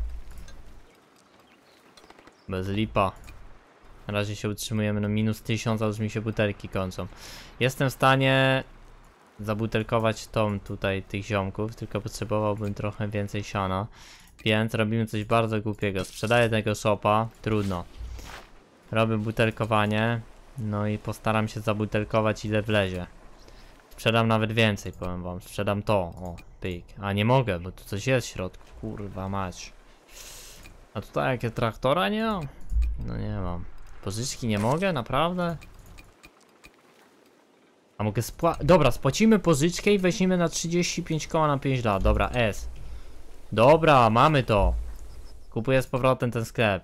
Bez lipa. Na razie się utrzymujemy na minus tysiąc, a już mi się butelki kończą. Jestem w stanie zabutelkować tą tutaj tych ziomków, tylko potrzebowałbym trochę więcej siana. Więc robimy coś bardzo głupiego. Sprzedaję tego shopa, trudno. Robię butelkowanie. No i postaram się zabutelkować ile wlezie. Sprzedam nawet więcej, powiem wam. Sprzedam to. O, pyk. A nie mogę, bo tu coś jest w środku. Kurwa mać. A tutaj jakie traktora nie mam? No nie mam. Pożyczki nie mogę? Naprawdę? A mogę spła... Dobra, spłacimy pożyczkę i weźmiemy na trzydzieści pięć koła na pięć lat. Dobra, S. Dobra, mamy to. Kupuję z powrotem ten sklep.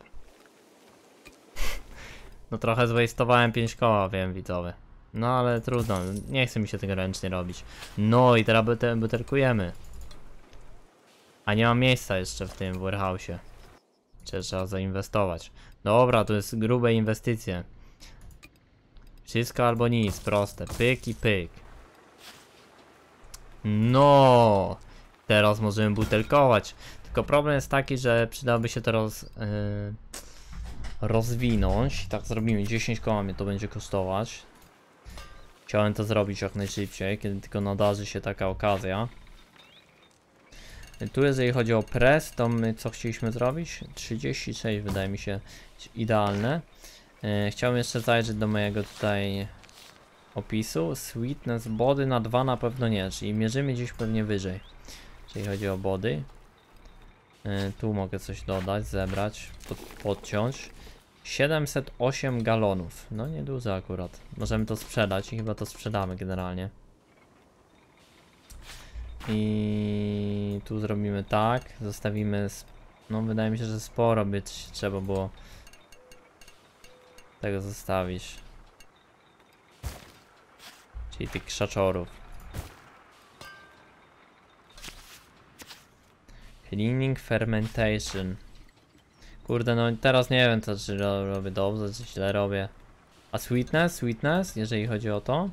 No trochę zwastowałem pięć koła, wiem widzowie. No ale trudno, nie chce mi się tego ręcznie robić. No i teraz bute- butelkujemy. A nie mam miejsca jeszcze w tym warehouse'ie. Trzeba zainwestować. Dobra, to jest grube inwestycje. Wszystko albo nic, proste. Pyk i pyk. No, teraz możemy butelkować. Tylko problem jest taki, że przydałoby się teraz yy, rozwinąć. Tak zrobimy, dziesięć koła mnie to będzie kosztować. Chciałem to zrobić jak najszybciej, kiedy tylko nadarzy się taka okazja. Tu jeżeli chodzi o press, to my co chcieliśmy zrobić? trzydzieści sześć wydaje mi się idealne. Yy, chciałem jeszcze zajrzeć do mojego tutaj opisu. Sweetness body na dwa na pewno nie, czyli mierzymy gdzieś pewnie wyżej. Jeżeli chodzi o body. Yy, tu mogę coś dodać, zebrać, pod, podciąć. siedemset osiem galonów. No niedużo akurat. Możemy to sprzedać i chyba to sprzedamy generalnie. I tu zrobimy tak. Zostawimy. No wydaje mi się, że sporo by trzeba było tego zostawić. Czyli tych krzaczorów. Cleaning fermentation. Kurde, no teraz nie wiem, to, czy robię dobrze, czy źle robię. A sweetness? Sweetness, jeżeli chodzi o to.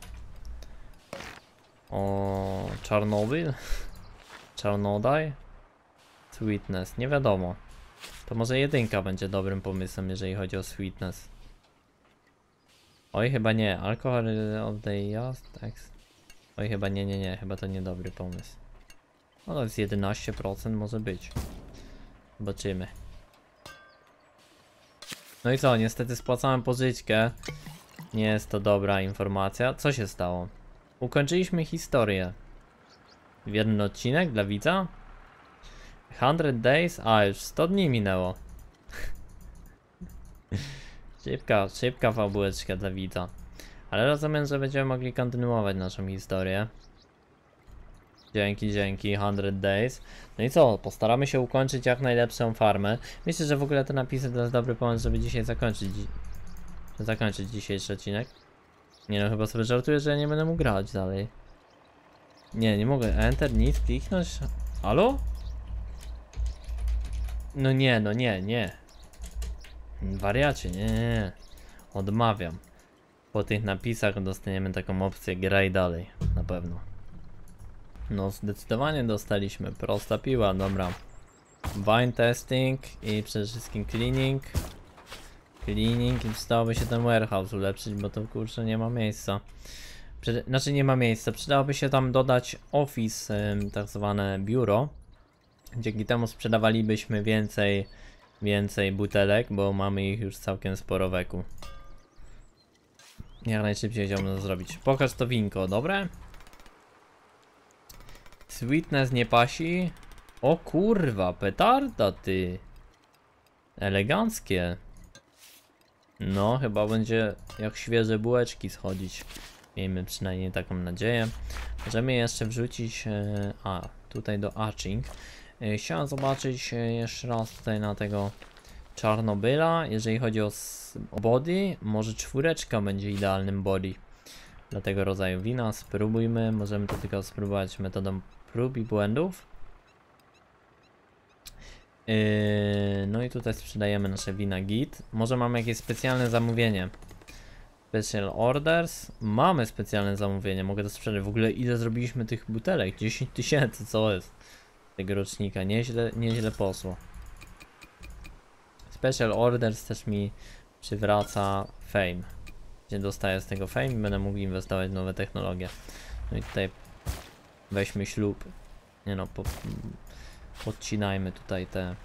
O Czarnobyl. Czarnodaj. Sweetness, nie wiadomo. To może jedynka będzie dobrym pomysłem, jeżeli chodzi o sweetness. Oj, chyba nie. Alcohol of the just. Oj, chyba nie, nie, nie. Chyba to nie dobry pomysł. No to jest jedenaście procent może być. Zobaczymy. No i co, niestety spłacałem pożyczkę. Nie jest to dobra informacja. Co się stało? Ukończyliśmy historię. W jeden odcinek dla widza? sto days? A, już sto dni minęło. Szybka, szybka fabułeczka dla widza. Ale rozumiem, że będziemy mogli kontynuować naszą historię. Dzięki, dzięki, sto days. No i co? Postaramy się ukończyć jak najlepszą farmę. Myślę, że w ogóle te napisy to jest dobry pomysł, żeby dzisiaj zakończyć dzi zakończyć dzisiejszy odcinek. Nie no, chyba sobie żartuję, że ja nie będę mógł grać dalej. Nie, nie mogę. Enter, nic, kliknąć. Halo? No nie, no nie, nie. Wariacie, nie, nie, nie. Odmawiam. Po tych napisach dostaniemy taką opcję graj dalej, na pewno. No zdecydowanie dostaliśmy, prosta piła, dobra. Vine testing i przede wszystkim cleaning. Cleaning i przydałoby się ten warehouse ulepszyć, bo to kurczę nie ma miejsca. Przed, znaczy nie ma miejsca, przydałoby się tam dodać office, ym, tak zwane biuro. Dzięki temu sprzedawalibyśmy więcej, więcej butelek, bo mamy ich już całkiem sporo weku. Jak najszybciej chciałbym to zrobić. Pokaż to winko, dobre? Sweetness nie pasi. O kurwa, petarda ty. Eleganckie. No, chyba będzie jak świeże bułeczki schodzić. Miejmy przynajmniej taką nadzieję. Możemy jeszcze wrzucić... E, a, tutaj do Atching. E, chciałem zobaczyć e, jeszcze raz tutaj na tego Czarnobyla. Jeżeli chodzi o, o body, może czwóreczka będzie idealnym body dla tego rodzaju wina. Spróbujmy. Możemy to tylko spróbować metodą prób i błędów. Yy, no i tutaj sprzedajemy nasze wina git. Może mamy jakieś specjalne zamówienie. Special orders. Mamy specjalne zamówienie. Mogę to sprzedać. W ogóle ile zrobiliśmy tych butelek? dziesięć tysięcy, co jest? Tego rocznika. Nieźle, nieźle poszło. Special orders też mi przywraca fame. Gdzie dostaję z tego fame i będę mógł inwestować w nowe technologie. No i tutaj weźmy ślub. Nie no, po, podcinajmy tutaj te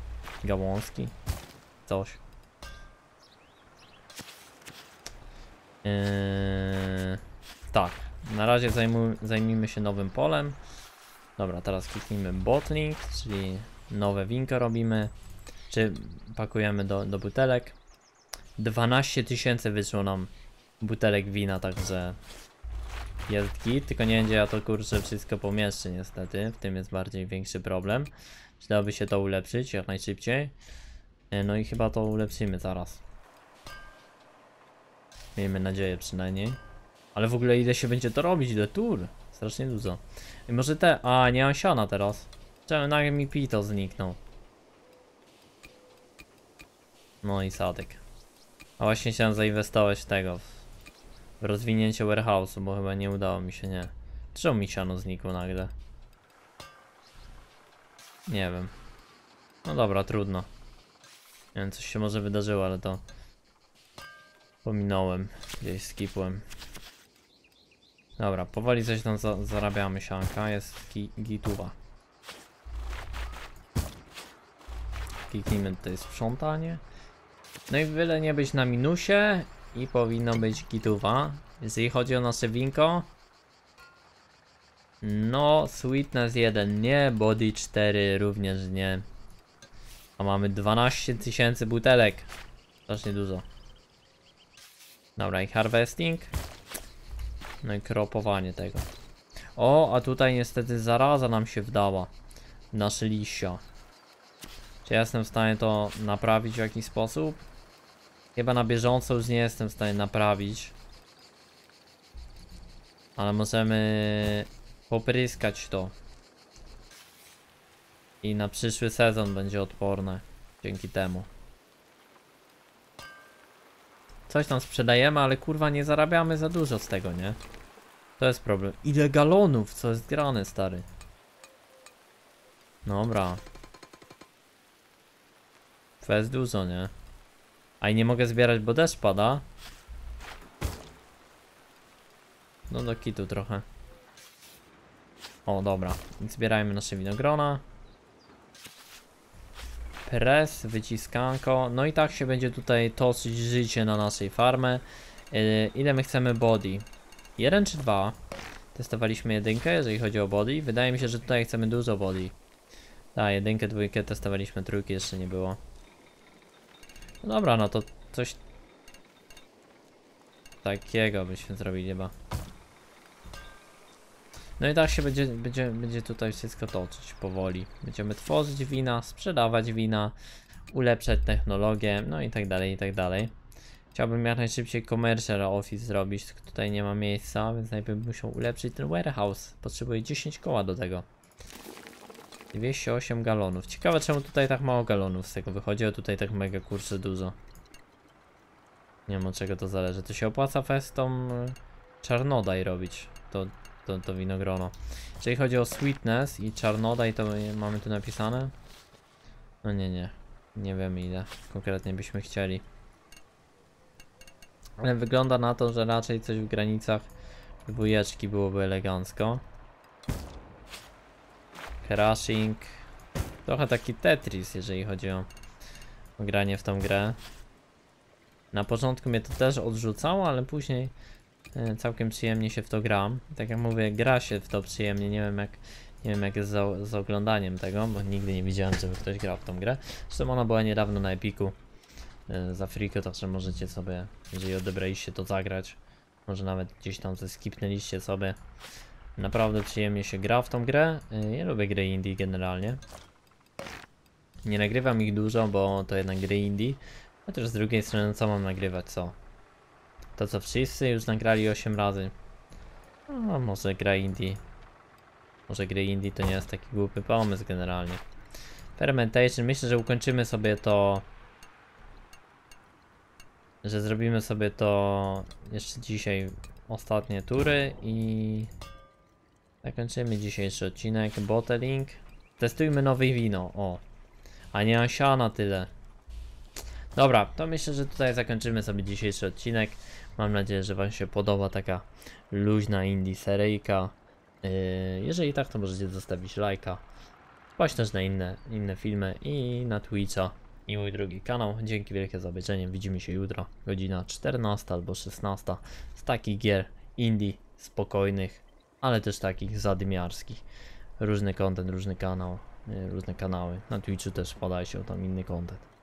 gałązki. Coś. tak, na razie zajmu, zajmijmy się nowym polem. Dobra, teraz kliknijmy bottling, czyli nowe winko robimy. Czy pakujemy do, do butelek. dwanaście tysięcy wyszło nam butelek wina, także jest git, tylko nie będzie ja to kurczę wszystko pomieszczę niestety, w tym jest bardziej większy problem. Przydałoby się to ulepszyć jak najszybciej. No i chyba to ulepszymy zaraz. Miejmy nadzieję przynajmniej. Ale w ogóle ile się będzie to robić, ile tur? Strasznie dużo. I może te... A, nie mam siana teraz. Czemu nagle mi pito zniknął? No i sadek. A właśnie chciałem zainwestować w tego, w, w rozwinięcie warehouse'u, bo chyba nie udało mi się, nie. Czemu mi siano znikło nagle? Nie wiem. No dobra, trudno. Nie wiem, coś się może wydarzyło, ale to pominąłem, gdzieś skipłem. Dobra, powoli coś tam za zarabiamy sianka, jest gi gituwa. Kliknijmy tutaj sprzątanie. No i byle nie być na minusie i powinno być gituwa. Jeżeli chodzi o nasze winko, no sweetness jeden nie, body cztery również nie. A mamy dwanaście tysięcy butelek. Strasznie dużo. Dobra, i harvesting. No i kropowanie tego. O, a tutaj niestety zaraza nam się wdała. Nasze liścia. Czy ja jestem w stanie to naprawić w jakiś sposób? Chyba na bieżąco już nie jestem w stanie naprawić. Ale możemy popryskać to. I na przyszły sezon będzie odporne. Dzięki temu. Coś tam sprzedajemy, ale kurwa nie zarabiamy za dużo z tego, nie? To jest problem. Ile galonów? Co jest grane, stary? Dobra. To jest dużo, nie? A i nie mogę zbierać, bo deszcz pada. No do kitu trochę. O, dobra. Zbierajmy nasze winogrona. Pres, wyciskanko. No i tak się będzie tutaj toczyć życie na naszej farmie. Yy, ile my chcemy body? Jeden czy dwa? Testowaliśmy jedynkę, jeżeli chodzi o body. Wydaje mi się, że tutaj chcemy dużo body. Tak, jedynkę, dwójkę testowaliśmy, trójki jeszcze nie było. No dobra, no to coś takiego byśmy zrobili chyba. No i tak się będzie, będzie, będzie tutaj wszystko toczyć powoli. Będziemy tworzyć wina, sprzedawać wina, ulepszać technologię, no i tak dalej, i tak dalej. Chciałbym jak najszybciej commercial office zrobić, tylko tutaj nie ma miejsca, więc najpierw musiał ulepszyć ten warehouse. Potrzebuję dziesięć koła do tego. dwieście osiem galonów. Ciekawe czemu tutaj tak mało galonów z tego wychodzi, a tutaj tak mega kurczę dużo. Nie wiem od czego to zależy. To się opłaca festom czarnodaj robić. To, to, to winogrono. Jeżeli chodzi o sweetness i czarnodaj, to mamy tu napisane. No nie, nie. Nie wiemy ile konkretnie byśmy chcieli. Ale wygląda na to, że raczej coś w granicach dwójeczki byłoby elegancko. Crashing. Trochę taki Tetris, jeżeli chodzi o, o granie w tą grę. Na początku mnie to też odrzucało, ale później e, całkiem przyjemnie się w to gram. Tak jak mówię, gra się w to przyjemnie. Nie wiem jak, nie wiem jak jest z, z oglądaniem tego, bo nigdy nie widziałem, żeby ktoś grał w tą grę. Zresztą ona była niedawno na Epiku e, za friko, także możecie sobie, jeżeli odebraliście, to zagrać. Może nawet gdzieś tam ze skipnęliście sobie. Naprawdę przyjemnie się gra w tą grę. Ja lubię gry indie generalnie. Nie nagrywam ich dużo, bo to jednak gry indie. Chociaż z drugiej strony co mam nagrywać, co? To co wszyscy już nagrali osiem razy. No może gra indie. Może gry indie to nie jest taki głupi pomysł generalnie. Fermentation, myślę, że ukończymy sobie to... Że zrobimy sobie to jeszcze dzisiaj ostatnie tury i... Zakończymy dzisiejszy odcinek. Bottling. Testujmy nowe wino. O. A nie asiana tyle. Dobra, to myślę, że tutaj zakończymy sobie dzisiejszy odcinek. Mam nadzieję, że wam się podoba taka luźna indie seryjka. Yy, jeżeli tak, to możecie zostawić lajka. Wpaść też na inne, inne filmy i na Twitcha. i mój drugi kanał. Dzięki wielkie za obejrzenie. Widzimy się jutro, godzina czternasta albo szesnasta, z takich gier indie, spokojnych, ale też takich zadymiarskich. Różny content, różny kanał, różne kanały. Na Twitchu też podaj się tam inny content.